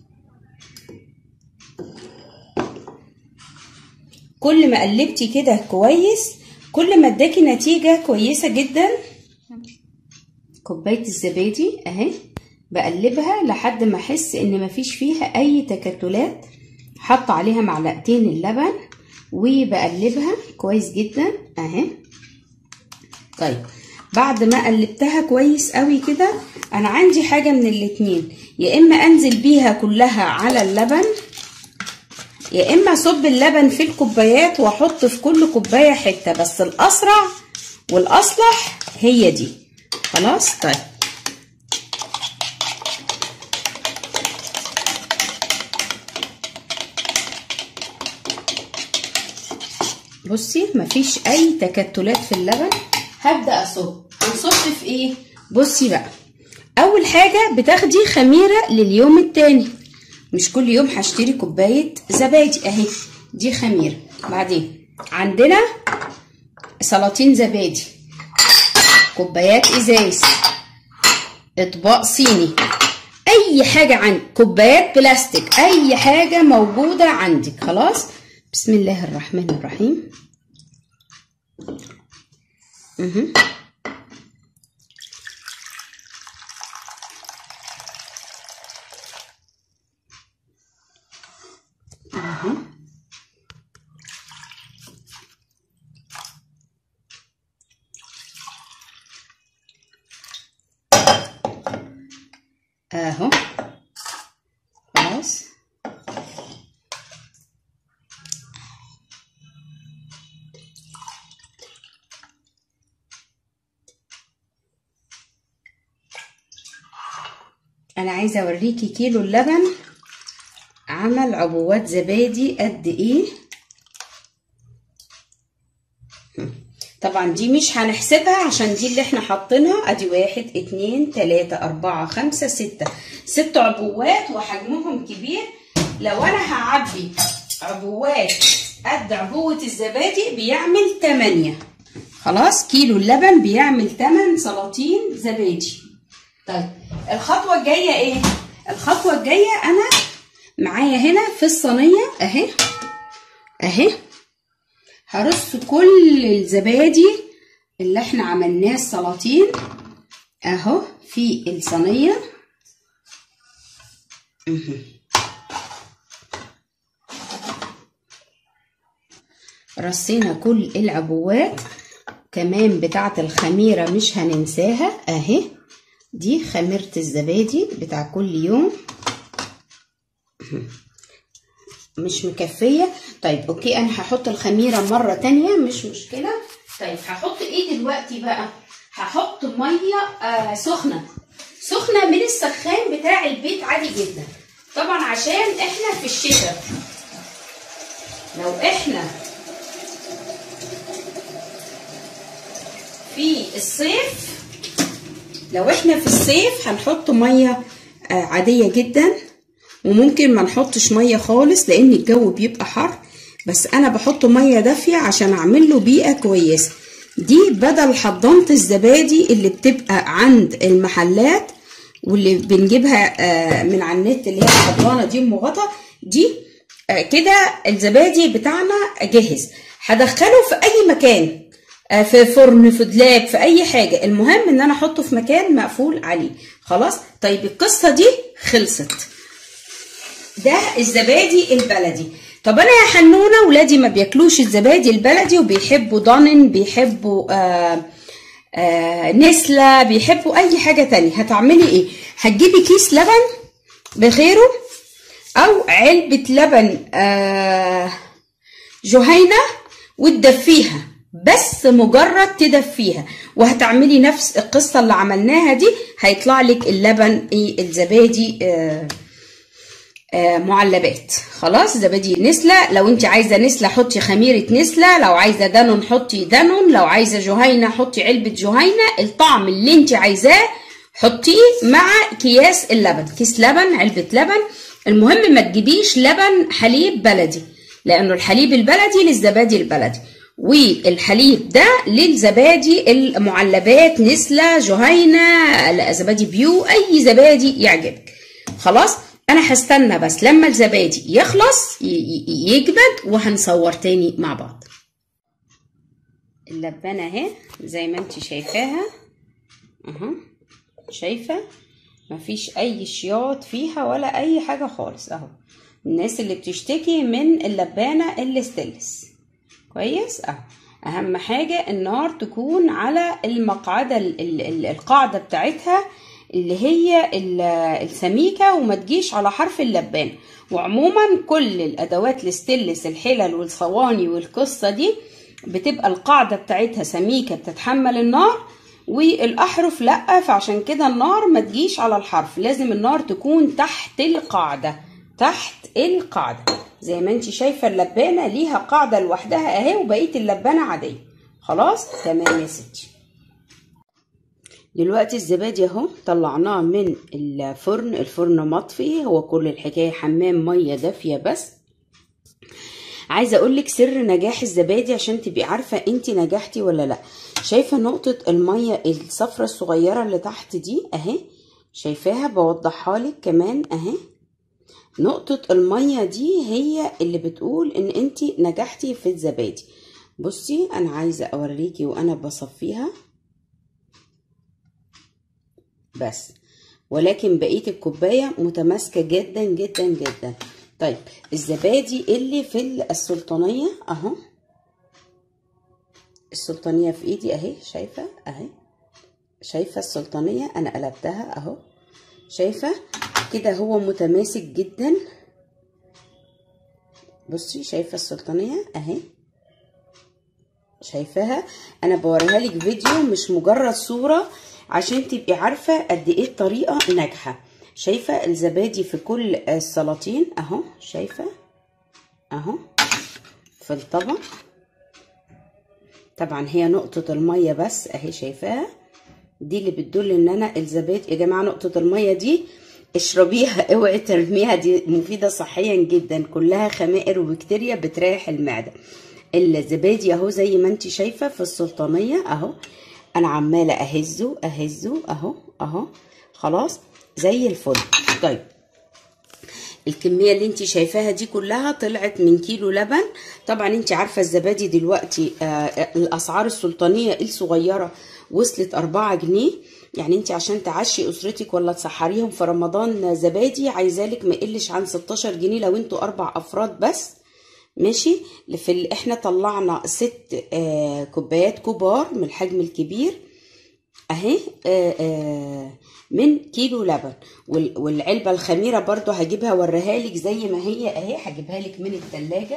A: كل ما قلبتي كده كويس كل ما اداكي نتيجه كويسه جدا. كوبايه الزبادي اهي بقلبها لحد ما احس ان مفيش فيها اي تكتلات. حط عليها معلقتين اللبن وبقلبها كويس جدا اهي. طيب بعد ما قلبتها كويس قوي كده، انا عندي حاجه من الاتنين، يا اما انزل بيها كلها على اللبن، يا اما اصب اللبن في الكوبايات واحط في كل كوبايه حته، بس الاسرع والاصلح هي دي. خلاص. طيب بصي مفيش اي تكتلات في اللبن. هبدا اصب. هنصب في ايه؟ بصي بقى، اول حاجه بتاخدي خميره لليوم التاني. مش كل يوم هشتري كوبايه زبادي اهي، دي خميره. بعدين عندنا سلاطين زبادي، كوبايات ازاز، اطباق صيني، اي حاجه عندك، كوبايات بلاستيك، اي حاجه موجوده عندك. خلاص، بسم الله الرحمن الرحيم. اها اها اهو خلاص. انا عايزه اوريكي كيلو اللبن عمل عبوات زبادي قد ايه. طبعا دي مش هنحسبها عشان دي اللي احنا حاطينها. ادي واحد اتنين تلاتة اربعة خمسة ستة، ست عبوات وحجمهم كبير. لو انا هعبي عبوات قد عبوة الزبادي بيعمل تمانية. خلاص، كيلو اللبن بيعمل تمن سلاطين زبادي. طيب الخطوة الجاية ايه؟ الخطوة الجاية انا معايا هنا في الصينية اهي اهي هرص كل الزبادي اللي احنا عملناه السلاطين اهو في الصينية. رصينا كل العبوات كمان بتاعة الخميرة مش هننساها اهي، دي خميرة الزبادي بتاع كل يوم. مش مكفية. طيب اوكي، انا هحط الخميرة مرة تانية مش مشكلة. طيب هحط ايه دلوقتي بقى؟ هحط مية آه سخنة سخنة من السخان بتاع البيت عادي جدا. طبعا عشان احنا في الشتاء، لو احنا في الصيف لو احنا في الصيف هنحط مية آه عادية جدا، وممكن ما نحطش ميه خالص لان الجو بيبقى حر. بس انا بحط ميه دافيه عشان اعمل له بيئه كويسه. دي بدل حضانه الزبادي اللي بتبقى عند المحلات واللي بنجيبها من على النت، اللي هي الحضانه دي ام غطا دي. كده الزبادي بتاعنا جاهز. هدخله في اي مكان، في فرن، في دولاب، في اي حاجه، المهم ان انا احطه في مكان مقفول عليه. خلاص. طيب القصه دي خلصت. ده الزبادي البلدي. طب انا يا حنونه ولادي ما بياكلوش الزبادي البلدي وبيحبوا ضانن، بيحبوا آآ آآ نسله، بيحبوا اي حاجه تانية. هتعملي ايه؟ هتجيبي كيس لبن بخيره او علبه لبن جهينه وتدفيها، بس مجرد تدفيها، وهتعملي نفس القصه اللي عملناها دي. هيطلع لك اللبن ايه الزبادي آآ آه معلبات. خلاص، زبادي نسله. لو انت عايزه نسله حطي خميره نسله، لو عايزه دانون حطي دانون، لو عايزه جهينه حطي علبه جهينه. الطعم اللي انت عايزاه حطيه مع اكياس اللبن، كيس لبن، علبه لبن. المهم ما تجيبيش لبن حليب بلدي، لانه الحليب البلدي للزبادي البلدي، والحليب ده للزبادي المعلبات، نسله، جهينه، زبادي بيو، اي زبادي يعجبك. خلاص، انا هستنى بس لما الزبادي يخلص يجمد وهنصور تاني مع بعض. اللبانه اهي زي ما انت شايفاها اهو، شايفه مفيش اي شياط فيها ولا اي حاجه خالص اهو. الناس اللي بتشتكي من اللبانه الستانلس كويس اهو. اهم حاجه النار تكون على المقعده، القاعده بتاعتها اللي هي السميكه، وما تجيش على حرف اللبان. وعموما كل الادوات الستانلس، الحلل والصواني والقصه دي، بتبقى القاعده بتاعتها سميكه بتتحمل النار، والاحرف لا. فعشان كده النار ما تجيش على الحرف، لازم النار تكون تحت القاعده، تحت القاعده. زي ما انت شايفه اللبانه ليها قاعده لوحدها اهي، وبقيه اللبانه عاديه. خلاص تمام يا ستي. دلوقتي الزبادي اهو طلعناه من الفرن، الفرن مطفي، هو كل الحكايه حمام ميه دافيه بس. عايزه اقولك سر نجاح الزبادي عشان تبقي عارفه انت نجحتي ولا لا. شايفه نقطه الميه الصفرة الصغيره اللي تحت دي اهي، شايفاها؟ بوضحها لك كمان اهي. نقطه الميه دي هي اللي بتقول ان انت نجحتي في الزبادي. بصي انا عايزه اوريكي وانا بصفيها بس، ولكن بقيه الكوبايه متماسكه جدا جدا جدا. طيب الزبادي اللي في السلطانيه اهو، السلطانيه في ايدي اهي، شايفه اهي، شايفه السلطانيه انا قلبتها اهو، شايفه كده هو متماسك جدا. بصي شايفه السلطانيه اهي، شايفاها؟ انا بوريها لك فيديو مش مجرد صوره عشان تبقي عارفه قد ايه الطريقه ناجحه. شايفه الزبادي في كل السلاطين اهو، شايفه اهو في الطبق. طبعا هي نقطه الميه بس اهي، شايفاها؟ دي اللي بتدل ان انا الزبادي يا جماعه نقطه الميه دي اشربيها، اوعي ترميها، دي مفيده صحيا جدا، كلها خمائر وبكتيريا بتريح المعده. الزبادي اهو زي ما انت شايفه في السلطانيه اهو، انا عماله اهزه اهزه اهو اهو، خلاص زي الفل. طيب الكميه اللي انت شايفاها دي كلها طلعت من كيلو لبن. طبعا انت عارفه الزبادي دلوقتي آه الاسعار السلطانيه الصغيره وصلت أربعة جنيه، يعني انت عشان تعشي اسرتك ولا تسحريهم في رمضان زبادي عايزالك ما يقلش عن ستاشر جنيه لو انتوا اربع افراد بس، ماشي؟ في ال... احنا طلعنا ست آه كوبايات كبار من الحجم الكبير اهي آه آه من كيلو لبن. وال... والعلبه الخميره برضو هجيبها اوريها لك زي ما هي اهي، هجيبها لك من الثلاجه.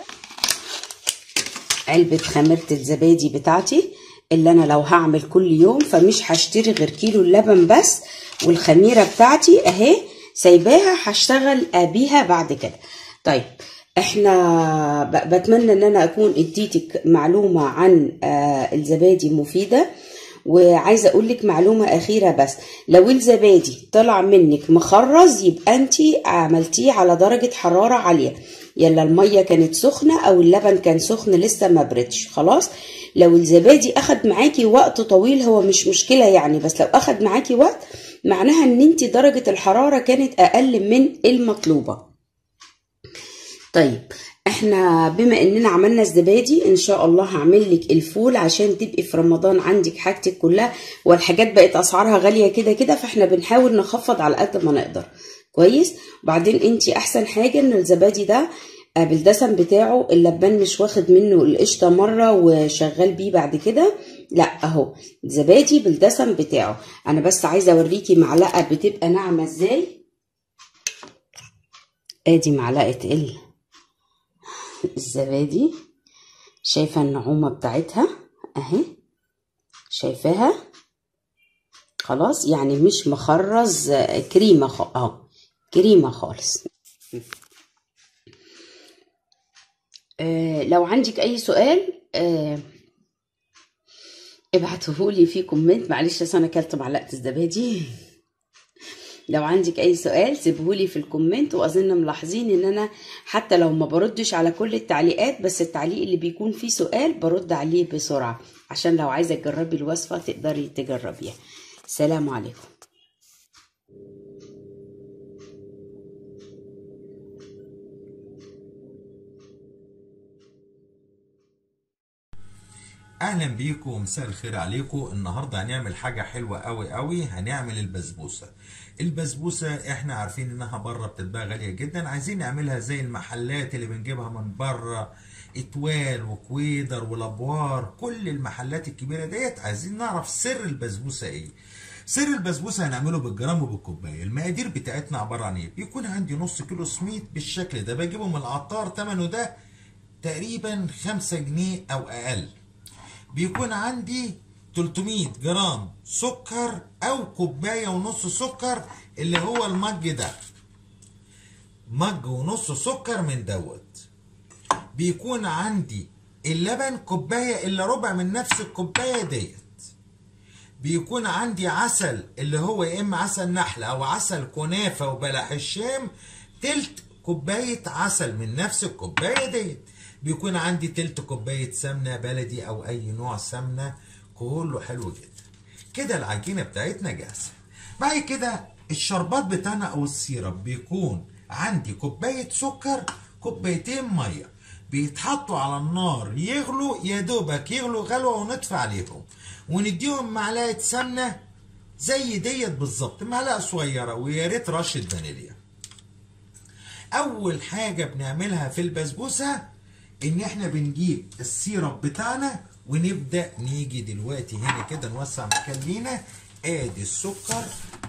A: علبه خميره الزبادي بتاعتي اللي انا لو هعمل كل يوم فمش هشتري غير كيلو اللبن بس، والخميره بتاعتي اهي سايباها هشتغل بيها بعد كده. طيب احنا بتمنى ان انا اكون اديتك معلومه عن آه الزبادي مفيده. وعايزه اقول لك معلومه اخيره بس، لو الزبادي طلع منك مخرز يبقى انت عملتيه على درجه حراره عاليه، يلا الميه كانت سخنه او اللبن كان سخن لسه ما بردش. خلاص لو الزبادي اخد معاكي وقت طويل هو مش مشكله يعني، بس لو اخد معاكي وقت معناها ان انت درجه الحراره كانت اقل من المطلوبه. طيب احنا بما اننا عملنا الزبادي ان شاء الله هعمل لك الفول عشان تبقي في رمضان عندك حاجتك كلها، والحاجات بقت اسعارها غاليه كده كده فاحنا بنحاول نخفض على قد ما نقدر. كويس؟ وبعدين انت احسن حاجه ان الزبادي ده بالدسم بتاعه اللبان مش واخد منه القشطه مره وشغال بيه بعد كده، لا اهو زبادي بالدسم بتاعه. انا بس عايزه اوريكي معلقه بتبقى ناعمه ازاي. ادي معلقه ال الزبادي، شايفه النعومه بتاعتها اهي، شايفاها؟ خلاص يعني مش مخرز، كريمه خ... اهو كريمه خالص. آه لو عندك اي سؤال آه ابعتهولي في كومنت. معلش اصل انا اكلت معلقه الزبادي. لو عندك اي سؤال سيبهولي في الكومنت، واظن ملاحظين ان انا حتى لو ما بردش على كل التعليقات بس التعليق اللي بيكون فيه سؤال برد عليه بسرعه عشان لو عايزه تجربي الوصفه تقدري تجربيها. سلام عليكم.
D: اهلا بيكم ومساء الخير عليكم. النهارده هنعمل حاجه حلوه قوي قوي، هنعمل البسبوسه. البسبوسه احنا عارفين انها بره بتتباع غاليه جدا، عايزين نعملها زي المحلات اللي بنجيبها من بره، اتوال وكويدر ولابوار، كل المحلات الكبيره ديت. عايزين نعرف سر البسبوسه ايه. سر البسبوسه هنعمله بالجرام وبالكوبايه. المقادير بتاعتنا عباره عن ايه؟ بيكون عندي نص كيلو سميد بالشكل ده، بجيبه من العطار، ثمنه ده تقريبا خمسة جنيه او اقل. بيكون عندي تلتمية جرام سكر او كوبايه ونص سكر، اللي هو المج ده، مج ونص سكر من دوت. بيكون عندي اللبن كوبايه الا ربع من نفس الكوبايه ديت. بيكون عندي عسل اللي هو يا اما عسل نحل او عسل كنافه وبلح الشام، تلت كوبايه عسل من نفس الكوبايه ديت. بيكون عندي تلت كوبايه سمنه بلدي او اي نوع سمنه، كله حلو جدا. كده العجينه بتاعتنا جاهزه. بعد كده الشربات بتاعنا او السيرب بيكون عندي كوبايه سكر، كوبايتين ميه، بيتحطوا على النار يغلوا، يا دوبك يغلوا غلوه ونطفي عليهم، ونديهم معلقه سمنه زي ديت بالظبط، معلقه صغيره، ويا ريت رشه فانيليا. اول حاجه بنعملها في البسبوسه ان احنا بنجيب السيرب بتاعنا ونبدا نيجي دلوقتي هنا كده نوسع مكان لينا. ادي السكر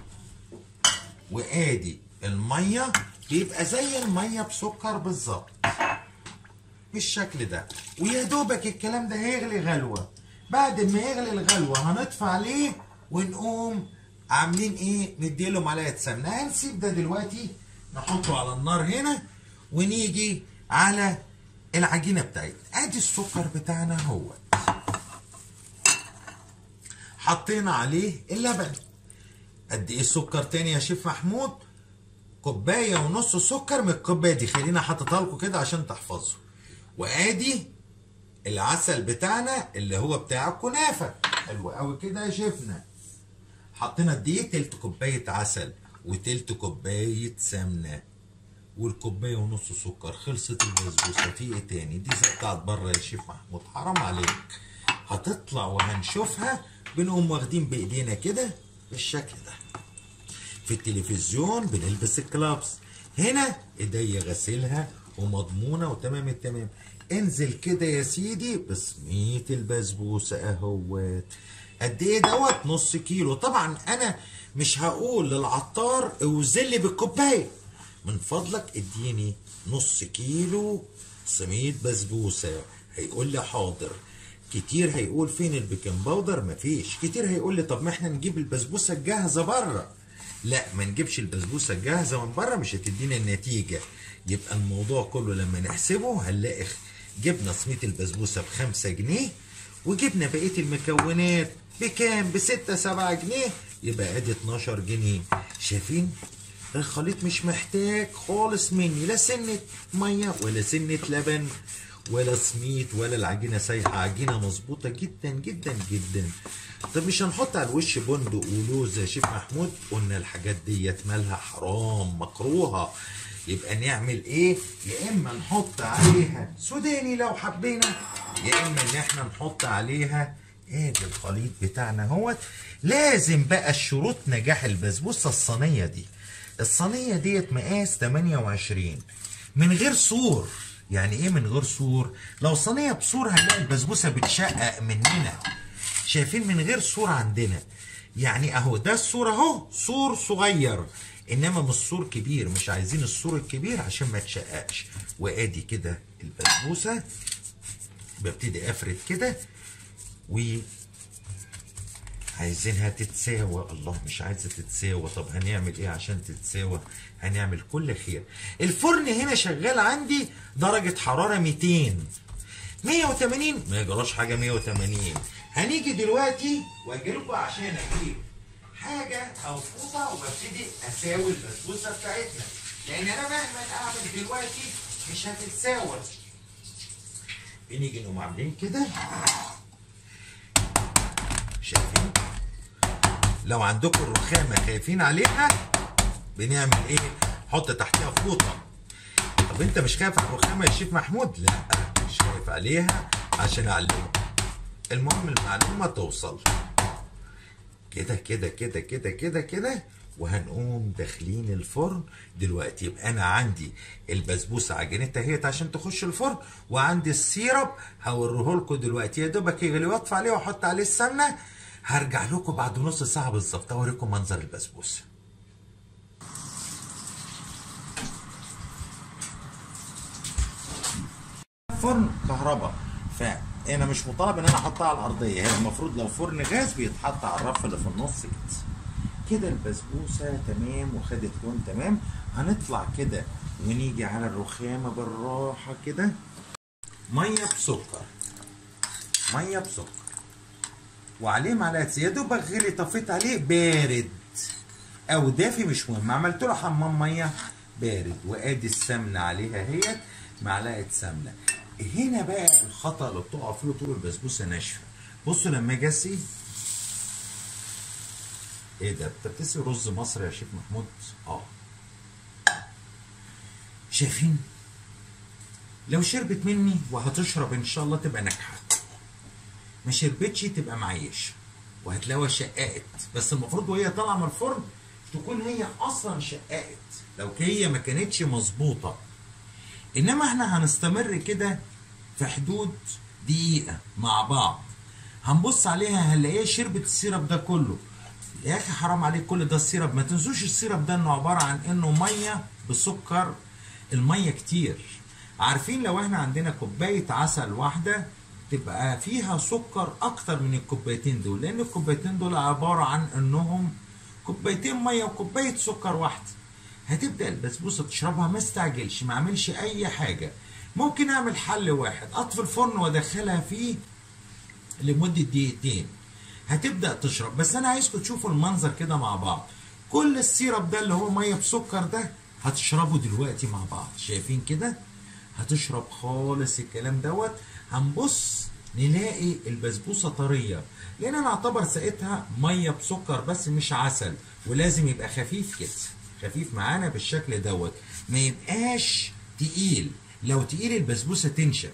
D: وادي الميه، بيبقى زي الميه بسكر بالظبط بالشكل ده، ويا دوبك الكلام ده هيغلي غلوه. بعد ما يغلي الغلوه هنطفي عليه ونقوم عاملين ايه؟ نديله معلقه سمنه. هنسيب ده دلوقتي نحطه على النار هنا، ونيجي على العجينه بتاعتنا. ادي السكر بتاعنا اهو، حطينا عليه اللبن. قد ايه السكر تاني يا شيف محمود؟ كوبايه ونص سكر من الكوبايه دي، خلينا حاططها لكم كده عشان تحفظوا. وادي العسل بتاعنا اللي هو بتاع الكنافه، حلو قوي كده يا شيفنا. حطينا قد ايه؟ تلت كوبايه عسل وتلت كوبايه سمنه والكوبايه ونص سكر. خلصت البسبوسه. في ايه تاني؟ دي زي بتاعت بره يا شيف محمود، حرام عليك. هتطلع وهنشوفها، بنقوم واخدين بايدينا كده بالشكل ده. في التلفزيون بنلبس الكلابس، هنا ايديا غسلها ومضمونه وتمام التمام. انزل كده يا سيدي بصينيه البسبوسه اهوت. قد ايه دوت؟ نص كيلو. طبعا انا مش هقول للعطار اوزن لي بالكوبايه، من فضلك اديني نص كيلو صينيه بسبوسه. هيقول لي حاضر. كتير هيقول فين البيكنج باودر؟ مفيش. كتير هيقول لي طب ما احنا نجيب البسبوسه الجاهزه بره. لا، ما نجيبش البسبوسه الجاهزه من بره، مش هتدينا النتيجه. يبقى الموضوع كله لما نحسبه هنلاقي جبنا صينيه البسبوسه بخمسة جنيه، وجبنا بقيه المكونات بكام؟ بستة سبعة جنيه، يبقى ادي اتناشر جنيه. شايفين؟ الخليط مش محتاج خالص مني لا سنه ميه ولا سنه لبن ولا سميت ولا العجينه سايحه، عجينه مظبوطه جدا جدا جدا. طب مش هنحط على الوش بندق ولوز يا شيف محمود؟ قلنا الحاجات ديت مالها حرام مكروهه. يبقى نعمل ايه؟ يا اما نحط عليها سوداني لو حبينا، يا اما ان احنا نحط عليها ادي الخليط بتاعنا اهوت. لازم بقى الشروط نجاح البسبوسه الصينيه دي. الصينيه ديت مقاس تمانية وعشرين من غير سور. يعني ايه من غير سور؟ لو صينيه بسور هنلاقي البسبوسه بتشقق مننا. شايفين؟ من غير سور عندنا. يعني اهو ده السور اهو، سور صغير، انما مش سور كبير. مش عايزين السور الكبير عشان ما تشققش. وادي كده البسبوسه، ببتدي افرد كده و عايزينها تتساوى. الله، مش عايزه تتساوى. طب هنعمل ايه عشان تتساوى؟ هنعمل كل خير. الفرن هنا شغال عندي درجه حراره ميتين، مية وتمانين، ما يجراش حاجه مية وتمانين. هنيجي دلوقتي واجي لكم عشان اجيب حاجه او فوطه وببتدي اساوي البسبوسه بتاعتنا، لان انا مهما اعمل دلوقتي مش هتتساوى. بنيجي نقوم عاملين كده. شايفين؟ لو عندكم الرخامه خايفين عليها بنعمل ايه؟ حط تحتها فوطه. طب انت مش خايف على الرخامه يا شيف محمود؟ لا، مش خايف عليها عشان اعلمك. المهم المعلومه توصل. كده كده كده كده كده كده، وهنقوم داخلين الفرن دلوقتي. يبقى انا عندي البسبوسه عجينتها اهيت عشان تخش الفرن، وعندي السيرب هوريه لكم دلوقتي. يا دوبك يغلي واطفي عليه واحط عليه السمنه. هرجع لكم بعد نص ساعه بالظبط اوريكم منظر البسبوسه. فرن كهرباء، فانا مش مطالب ان انا احطها على الارضيه. هي المفروض لو فرن غاز بيتحط على الرف اللي في النص كده. كده البسبوسه تمام وخدت لون تمام. هنطلع كده ونيجي على الرخامه بالراحه كده. ميه بسكر، ميه بسكر. وعليه معلقه زيت، يا دوبك غلي طفيت عليه بارد او دافي مش مهم، عملت له حمام ميه بارد، وادي السمنه عليها اهيت معلقه سمنه. هنا بقى الخطا اللي بتقع فيه طول البسبوسه ناشفه. بصوا لما اجي اسقي، ايه ده؟ انت بتسقي رز مصري يا شيخ محمود؟ اه. شايفين؟ لو شربت مني وهتشرب ان شاء الله تبقى ناجحه، ما شربتش تبقى معيشه وهتلاقيها شققت، بس المفروض وهي طالعه من الفرن تكون هي اصلا شققت لو هي ما كانتش مظبوطه. انما احنا هنستمر كده في حدود دقيقه مع بعض، هنبص عليها هنلاقيها شربت السيرب ده كله. يا اخي حرام عليك، كل ده السيرب. ما تنسوش السيرب ده انه عباره عن انه ميه بسكر، الميه كتير. عارفين لو احنا عندنا كوبايه عسل واحده تبقى فيها سكر اكتر من الكوبايتين دول، لان الكوبايتين دول عباره عن انهم كوبايتين ميه وكوبايه سكر واحده. هتبدا البسبوسه تشربها، ما استعجلش، ما اعملش اي حاجه. ممكن اعمل حل واحد، اطفي الفرن وادخلها فيه لمده دقيقتين، هتبدا تشرب. بس انا عايزكم تشوفوا المنظر كده مع بعض. كل السيرب ده اللي هو ميه بسكر ده هتشربه دلوقتي مع بعض. شايفين كده؟ هتشرب خالص الكلام دوت. هنبص نلاقي البسبوسه طريه، لان انا اعتبر سقيتها ميه بسكر بس مش عسل، ولازم يبقى خفيف كده، خفيف معانا بالشكل دوت، ما يبقاش تقيل. لو تقيل البسبوسه تنشف،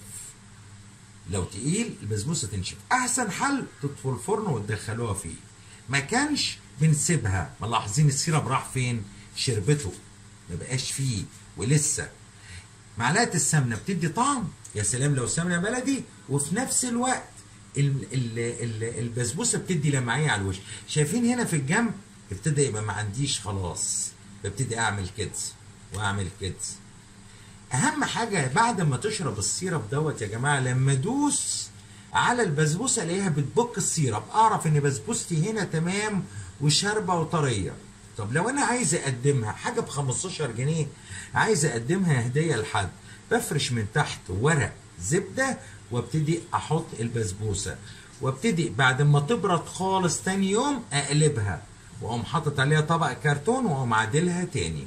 D: لو تقيل البسبوسه تنشف. احسن حل تطفوا الفرن وتدخلوها فيه. ما كانش بنسيبها. ملاحظين السيرب راح فين؟ شربته، ما بقاش فيه ولسه. معلقه السمنه بتدي طعم، يا سلام لو سمنه بلدي، وفي نفس الوقت ال ال ال البسبوسه بتدي لمعيه على الوش. شايفين هنا في الجنب ابتدى يبقى ما عنديش خلاص، ببتدي اعمل كده واعمل كده. اهم حاجه بعد ما تشرب السيرب دوت يا جماعه، لما ادوس على البسبوسه الاقيها بتبك السيرب، اعرف ان بسبوستي هنا تمام وشاربه وطريه. طب لو انا عايز اقدمها حاجه ب خمستاشر جنيه، عايز اقدمها هديه لحد، بفرش من تحت ورق زبده وابتدي احط البسبوسه، وابتدي بعد ما تبرد خالص تاني يوم اقلبها، واقوم حاطط عليها طبق كرتون واقوم عادلها تاني،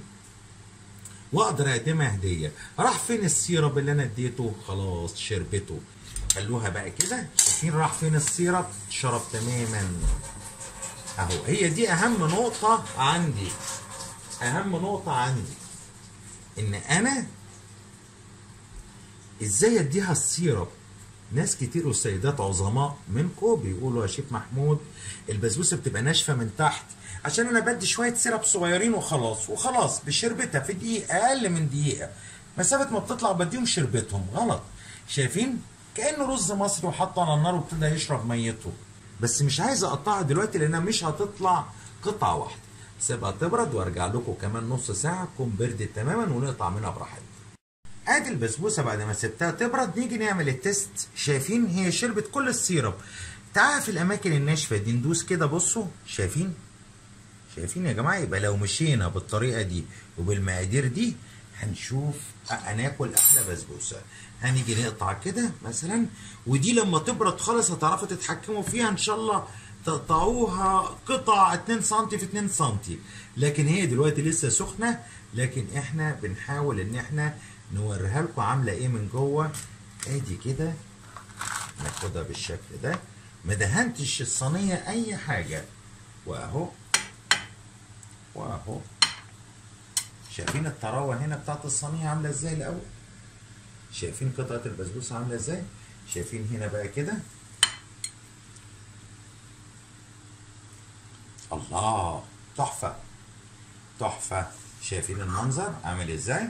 D: واقدر اقدمها هديه. راح فين السيرب اللي انا اديته؟ خلاص شربته. خلوها بقى كده. شايفين راح فين السيرب؟ شرب تماما اهو. هي دي اهم نقطه عندي، اهم نقطه عندي ان انا ازاي اديها السيرب. ناس كتير وسيدات عظماء منكم بيقولوا يا شيخ محمود البسبوسه بتبقى ناشفه من تحت، عشان انا بدي شويه سيرب صغيرين وخلاص وخلاص بشربتها في دقيقه، اقل من دقيقه، مسافه ما بتطلع بديهم شربتهم. غلط. شايفين؟ كانه رز مصري وحطه على النار وابتدى يشرب ميته. بس مش عايز اقطعها دلوقتي لانها مش هتطلع قطعه واحده، سيبها تبرد وارجع لكم كمان نص ساعه تكون بردت تماما ونقطع منها براحتنا. ادي البسبوسه بعد ما سبتها تبرد، نيجي نعمل التيست. شايفين هي شربت كل السيرب. تعال في الاماكن الناشفه دي ندوس كده. بصوا شايفين؟ شايفين يا جماعه؟ يبقى لو مشينا بالطريقه دي وبالمقادير دي هنشوف هناكل احلى بسبوسه. هنيجي نقطع كده مثلا، ودي لما تبرد خالص هتعرفوا تتحكموا فيها ان شاء الله، تقطعوها قطع اتنين سنتي في اتنين سنتي، لكن هي دلوقتي لسه سخنه. لكن احنا بنحاول ان احنا نوريها لكم عامله ايه من جوه. ادي كده ناخدها بالشكل ده، ما دهنتش الصينيه اي حاجه، واهو واهو. شايفين الطراوه هنا بتاعت الصينيه عامله ازاي الاول؟ شايفين قطعه البسبوسه عامله ازاي؟ شايفين هنا بقى كده؟ الله، تحفه تحفه. شايفين المنظر عامل ازاي؟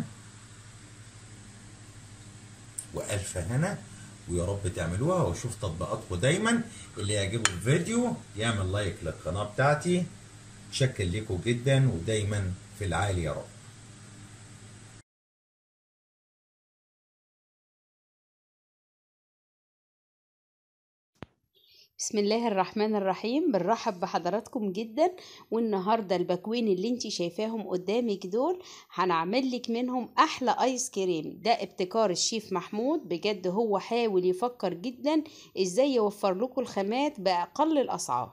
D: والف هنا، ويا رب تعملوها واشوف تطبيقاتكم دايما. اللي يعجبه الفيديو يعمل لايك للقناه بتاعتي. شكر لكم جدا ودايما في العالي يا رب.
A: بسم الله الرحمن الرحيم. بنرحب بحضراتكم جدا، والنهارده البكوين اللي انتي شايفاهم قدامك دول هنعمل لك منهم احلى ايس كريم. ده ابتكار الشيف محمود، بجد هو حاول يفكر جدا ازاي يوفر لكم الخامات باقل الاسعار.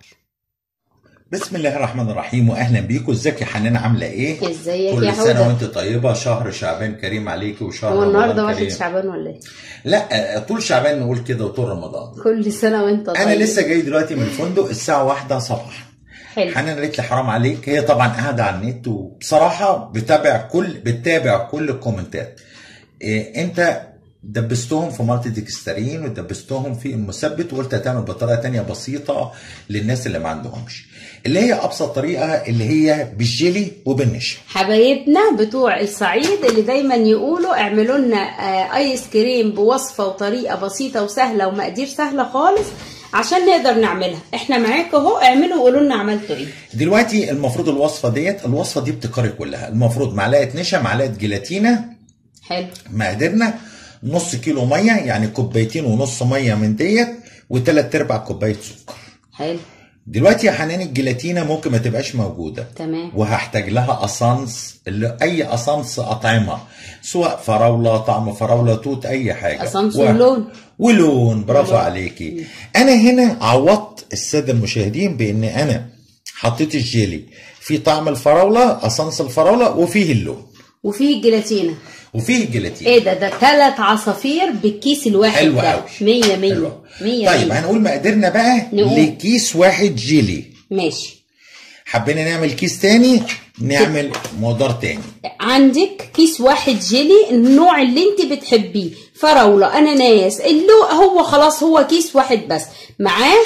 D: بسم الله الرحمن الرحيم، واهلا بيكم. ازيك يا حنان، عامله ايه؟
A: ازيك
D: كل
A: يا
D: سنه
A: هدى؟
D: وانت طيبه. شهر شعبان كريم عليكي وشهر
A: هو النهارده
D: رمضان
A: واحد
D: كريم.
A: شعبان ولا ايه؟
D: لا، طول شعبان نقول كده وطول رمضان.
A: كل سنه وانت طيب.
D: انا لسه جاي دلوقتي من الفندق الساعه واحدة صباحا.
A: حلو.
D: حنان قالت لي حرام عليك، هي طبعا قاعده على النت وبصراحه بتابع كل بتتابع كل الكومنتات. إيه انت دبستهم في مالتي ديكسترين ودبستهم في المثبت، وقلت هتعمل بطريقه تانية بسيطه للناس اللي ما عندهمش، اللي هي ابسط طريقه اللي هي بالجيلي وبالنشا.
A: حبايبنا بتوع الصعيد اللي دايما يقولوا اعملوا لنا ايس كريم بوصفه وطريقه بسيطه وسهله ومقادير سهله خالص عشان نقدر نعملها. احنا معاكم اهو، اعملوا وقولوا لنا عملتوا ايه.
D: دلوقتي المفروض الوصفه ديت الوصفه دي بتكرر كلها. المفروض معلقه نشا، معلقه جيلاتينا.
A: حلو.
D: مقاديرنا نص كيلو ميه، يعني كوبايتين ونص ميه من ديت، وثلاث ارباع كوبايه سكر.
A: حلو.
D: دلوقتي يا حنان الجيلاتينا ممكن ما تبقاش موجوده،
A: تمام،
D: وهحتاج لها اسانس، اللي اي اسانس اطعمه، سواء فراوله، طعم فراوله، توت، اي حاجه.
A: اسانس
D: و...
A: ولون
D: ولون. برافو
A: ولون.
D: عليكي. مم. انا هنا عوضت الساده المشاهدين بان انا حطيت الجيلي في طعم الفراوله، اسانس الفراوله، وفيه اللون،
A: وفيه الجيلاتينا،
D: وفيه الجيلاتين.
A: ايه ده ده ثلاث عصافير بالكيس الواحد.
D: حلو
A: ده
D: قوي.
A: مية مية مية.
D: طيب مية. هنقول مقاديرنا بقى
A: نقول.
D: لكيس واحد جيلي.
A: ماشي.
D: حبينا نعمل كيس تاني، نعمل مقدار تاني.
A: عندك كيس واحد جيلي، النوع اللي انت بتحبيه، فراوله، اناناس، اللو هو خلاص هو كيس واحد بس. معاه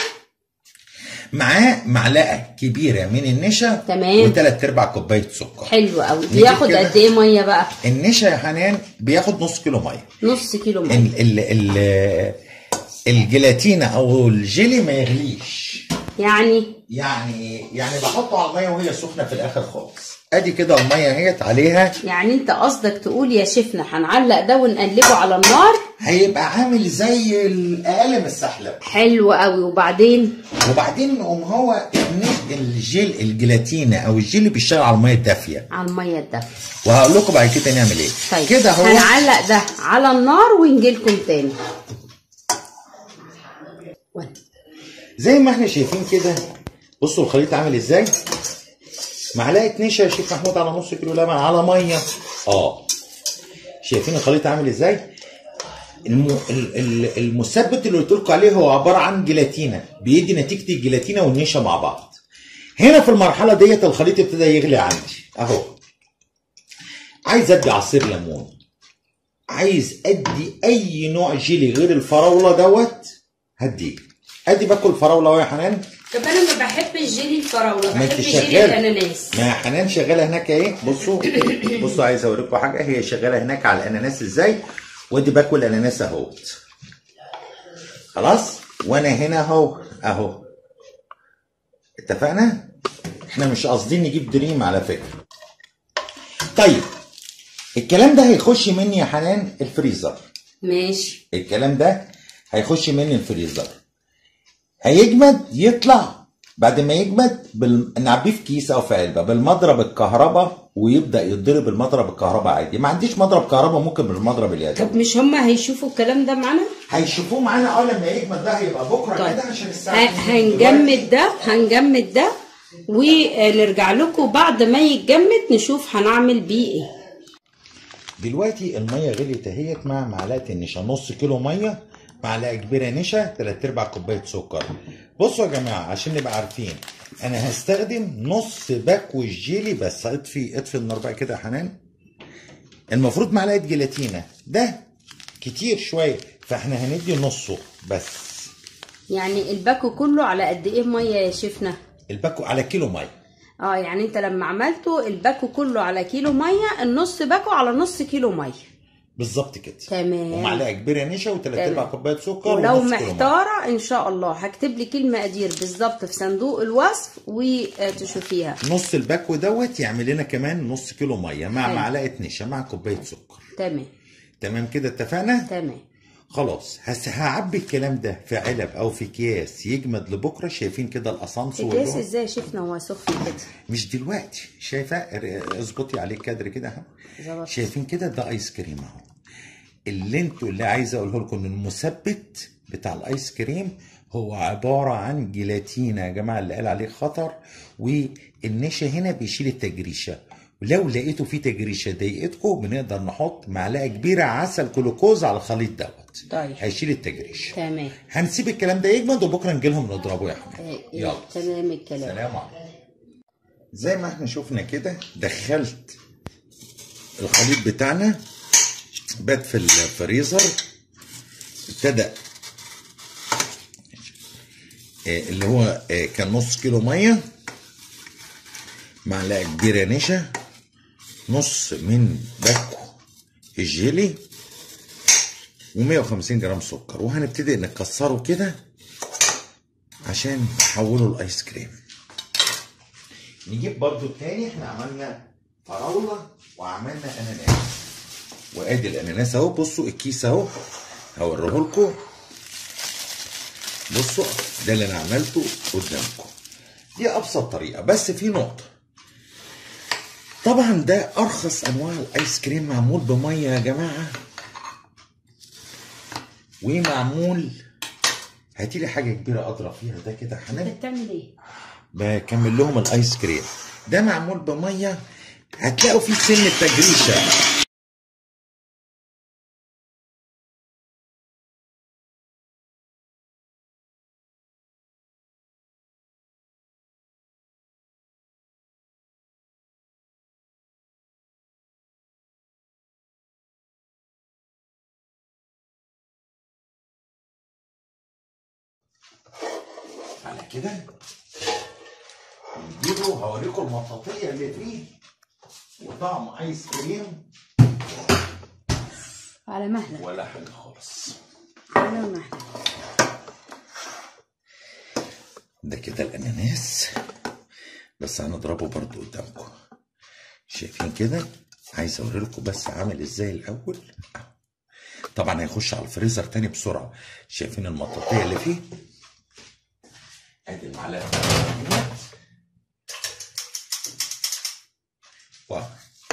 D: معاه معلقه كبيره من النشا.
A: تمام.
D: وثلاث ارباع كوبايه سكر.
A: حلو قوي. بياخد قد ايه ميه بقى؟
D: النشا يا حنان بياخد نص كيلو ميه.
A: نص كيلو ميه.
D: ال ال ال الجيلاتينا او الجيلي ما يغليش.
A: يعني
D: يعني يعني بحطه على الميه وهي سخنه في الاخر خالص. ادي كده الميه اهيت عليها.
A: يعني انت قصدك تقول يا شيفنا هنعلق ده ونقلبه على النار،
D: هيبقى عامل زي الاقل من السحلب.
A: حلو قوي. وبعدين
D: وبعدين نقوم هو الجيل الجيلاتينا او الجيلي بيشتغل على الميه الدافيه.
A: على الميه الدافيه.
D: وهقول لكم بعد كده نعمل ايه.
A: طيب
D: كده هو
A: هنعلق ده على النار ونجي لكم تاني.
D: زي ما احنا شايفين كده. بصوا الخليط عامل ازاي. معلقه نشا يا شيخ محمود على نص كيلو لبن على ميه. اه شايفين الخليط عامل ازاي. الم... المثبت اللي قلت لكم عليه هو عباره عن جيلاتينا، بيدي نتيجه الجيلاتينا والنشا مع بعض. هنا في المرحله ديت الخليط ابتدى يغلي عندي اهو. عايز ادي عصير ليمون، عايز ادي اي نوع جيلي غير الفراوله دوت هديه. ادي باكل فراوله اهو يا حنان.
A: طب انا ما بحبش جيلي الفراوله،
D: ما
A: بحب
D: انت
A: جيلي
D: شغاله
A: الاناناس.
D: ما حنان شغاله هناك اهي. بصوا بصوا عايز اوريكم حاجه. هي شغاله هناك على الاناناس ازاي، وادي باكل اناناس اهوت. خلاص. وانا هنا اهو اهو. اتفقنا. احنا مش قاصدين نجيب دريم على فكره. طيب الكلام ده هيخش مني يا حنان الفريزر.
A: ماشي.
D: الكلام ده هيخش مني الفريزر، هيجمد يطلع. بعد ما يجمد بال... نعبيه في كيس او في علبه بالمضرب الكهرباء، ويبدا يتضرب المضرب الكهرباء عادي. ما عنديش مضرب كهرباء ممكن بالمضرب اليدوي.
A: طب مش هما هيشوفوا الكلام ده معانا؟
D: هيشوفوه معانا اه لما يجمد. ده هيبقى بكره
A: طيب.
D: كده عشان الساعه
A: ه... هنجمد ده هنجمد ده ونرجع لكم بعد ما يتجمد نشوف هنعمل بيه ايه.
D: دلوقتي الميه غليت اهيت مع معلقه النشا. نص كيلو ميه، معلقه كبيره نشا، ثلاث ارباع كوبايه سكر. بصوا يا جماعه عشان نبقى عارفين، انا هستخدم نص باكو الجيلي بس. اطفي اطفي النار بقى كده يا حنان. المفروض معلقه جيلاتينا، ده كتير شويه، فاحنا هندي نصه بس.
A: يعني الباكو كله على قد ايه ميه يا شيفنا؟
D: الباكو على كيلو ميه.
A: اه يعني انت لما عملته الباكو كله على كيلو ميه، النص باكو على نص كيلو ميه
D: بالظبط كده.
A: تمام.
D: ومعلقه كبيره نشا وثلاث ارباع كوبايه سكر.
A: ولو محتاره ان شاء الله هكتب لك المقادير بالظبط في صندوق الوصف وتشوفيها.
D: نص الباكو دوت يعمل لنا كمان نص كيلو ميه مع
A: حلو.
D: معلقه نشا مع كوبايه سكر.
A: تمام
D: تمام كده اتفقنا.
A: تمام.
D: خلاص هس هعبي الكلام ده في علب او في اكياس يجمد لبكره. شايفين كده الاسانسو
A: اكياس ازاي شفنا هو سخن كده؟
D: مش دلوقتي. شايفه؟ اظبطي عليه كادر كده اهو. شايفين كده؟ ده ايس كريم اهو. اللي انتوا اللي عايز اقوله لكم ان المثبت بتاع الايس كريم هو عباره عن جيلاتينا يا جماعه، اللي قال عليه خطر. والنشا هنا بيشيل التجريشه، ولو لقيتوا فيه تجريشه ضايقتكم بنقدر نحط معلقه كبيره عسل جلوكوز على الخليط دوت.
A: طيب
D: هيشيل التجريشه.
A: تمام.
D: هنسيب الكلام ده يجمد وبكره نجي لهم نضربه يا حبيبي. يلا
A: تمام الكلام.
D: سلام عليكم. زي ما احنا شفنا كده دخلت الخليط بتاعنا، بات في الفريزر، ابتدى اللي هو كان نص كيلو ميه، معلقه كبيره نشا، نص من باكو الجيلي، ومية وخمسين جرام سكر، وهنبتدي نكسره كده عشان نحوله الايس كريم. نجيب برضو التاني، احنا عملنا فراوله وعملنا اناناس، وادي الاناناس اهو. بصوا الكيس اهو هوريه لكم. بصوا ده اللي انا عملته قدامكم. دي ابسط طريقه، بس في نقطه. طبعا ده ارخص انواع الايس كريم، معمول بميه يا جماعه، ومعمول. هاتي لي حاجه كبيره اضرب فيها ده كده يا حنان.
A: انت بتعمل ايه؟
D: بكمل لهم الايس كريم. ده معمول بميه، هتلاقوا فيه سن التجريشه. على كده نجيبه، هوريكم المطاطيه اللي فيه وطعم ايس كريم
A: على مهلك
D: ولا حاجه خالص.
A: على مهلك.
D: ده كده الاناناس، بس هنضربه برضو قدامكم. شايفين كده؟ عايز اوريلكم بس عامل ازاي الاول. طبعا هيخش على الفريزر تاني بسرعه. شايفين المطاطيه اللي فيه؟ ادي المعلقه. واو،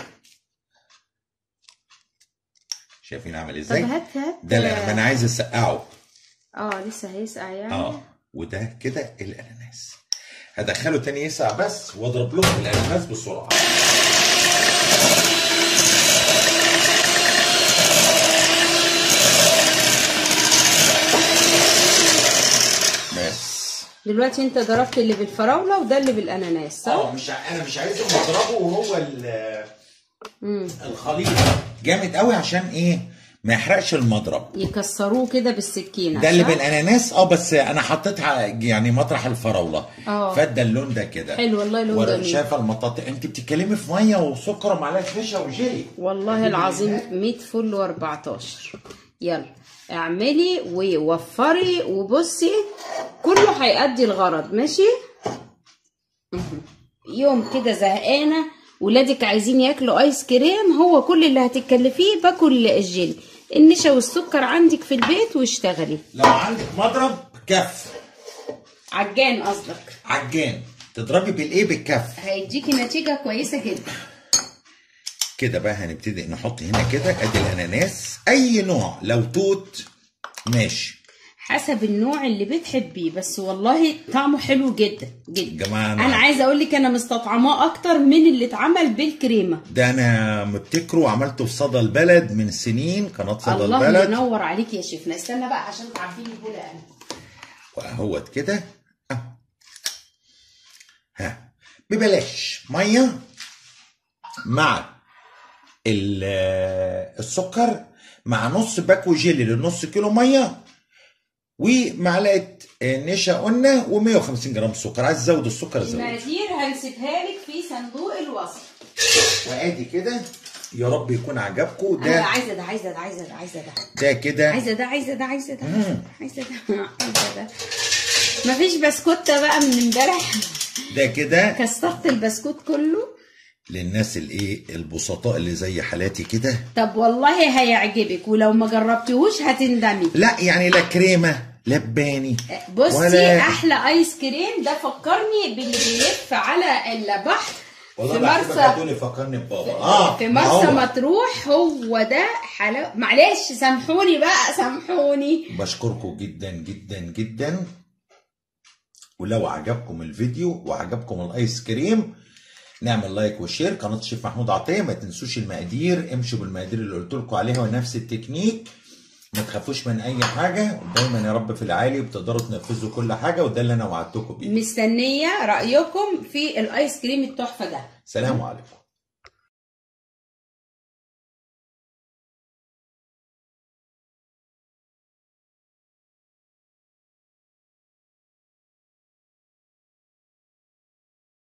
D: شايفين عامل ازاي؟
A: طب هات هات
D: ده اللي انا عايز اسقعه.
A: اه لسه هيسقع يعني.
D: اه وده كده الاناناس. هدخله تاني يسقع بس، واضرب لكم الاناناس بسرعه. بس
A: دلوقتي انت ضربت اللي بالفراوله وده اللي بالاناناس صح؟
D: اه مش ع... انا مش عايزهم اضربه وهو الخليط جامد قوي، عشان ايه؟ ما يحرقش المضرب.
A: يكسروه كده بالسكينه.
D: ده اللي بالاناناس اه، بس انا حطيتها يعني مطرح الفراوله،
A: اه
D: فادى اللون ده كده
A: حلو والله. لون جميل.
D: شايفه المطاطا؟ انت بتتكلمي في ميه وسكر ومعلقه نشا وجيلي.
A: والله العظيم مية فل واربعتاشر. يلا اعملي ووفري وبصي كله هيأدي الغرض. ماشي؟ يوم كده زهقانه ولادك عايزين ياكلوا ايس كريم، هو كل اللي هتتكلفيه باكل الجيلي. النشا والسكر عندك في البيت واشتغلي.
D: لو عندك مضرب كف،
A: عجان قصدك؟
D: عجان تضربي بالايه؟ بالكف،
A: هيديكي نتيجه كويسه جدا.
D: كده بقى هنبتدي نحط هنا كده. ادي الاناناس، اي نوع، لو توت ماشي
A: حسب النوع اللي بتحبيه، بس والله طعمه حلو جدا جدا.
D: جماعه
A: انا عايزه اقول لك انا مستطعماه اكتر من اللي اتعمل بالكريمه.
D: ده انا مبتكره وعملته في صدى البلد من سنين، قناه صدى
A: الله
D: البلد.
A: الله ينور عليك يا شيفنا. استنى بقى عشان تعرفين البوله انا
D: واهوت كده اهو. ها ببلاش ميه مع السكر، مع نص باكو جيلي للنص كيلو ميه، ومعلقه نشا قلنا، ومية وخمسين جرام سكر. عايز تزود السكر زود.
A: المقادير هنسيبها لك في صندوق الوصف.
D: وادي كده، يا رب يكون عجبكم.
A: انا
D: ده
A: عايزه ده عايزه ده عايزه ده عايزه ده
D: ده كده
A: عايزه ده عايزه ده عايزه ده عايزه ده عايزه ده. مفيش بسكوته بقى من امبارح.
D: ده كده
A: كسرت البسكوت كله.
D: للناس الايه البسطاء اللي زي حالاتي كده.
A: طب والله هيعجبك، ولو ما جربتيهوش هتندمي.
D: لا يعني لا كريمه لا باني.
A: بصي
D: ولا...
A: احلى ايس كريم ده فكرني باللي بيلف على البحر
D: والله
A: في مرسى،
D: فكرني ببابا اه
A: في مرسى مطروح. هو ده حلاوه. معلش سامحوني بقى، سامحوني.
D: بشكركم جدا جدا جدا، ولو عجبكم الفيديو وعجبكم الايس كريم نعمل لايك وشير. قناه الشيف محمود عطيه، ما تنسوش المقادير، امشوا بالمقادير اللي قلت لكم عليها ونفس التكنيك، ما تخافوش من اي حاجه، ودايما يا رب في العالي بتقدروا تنفذوا كل حاجه، وده اللي انا وعدتكم بيه.
A: مستنيه رايكم في الايس كريم التحفه ده.
D: سلام عليكم.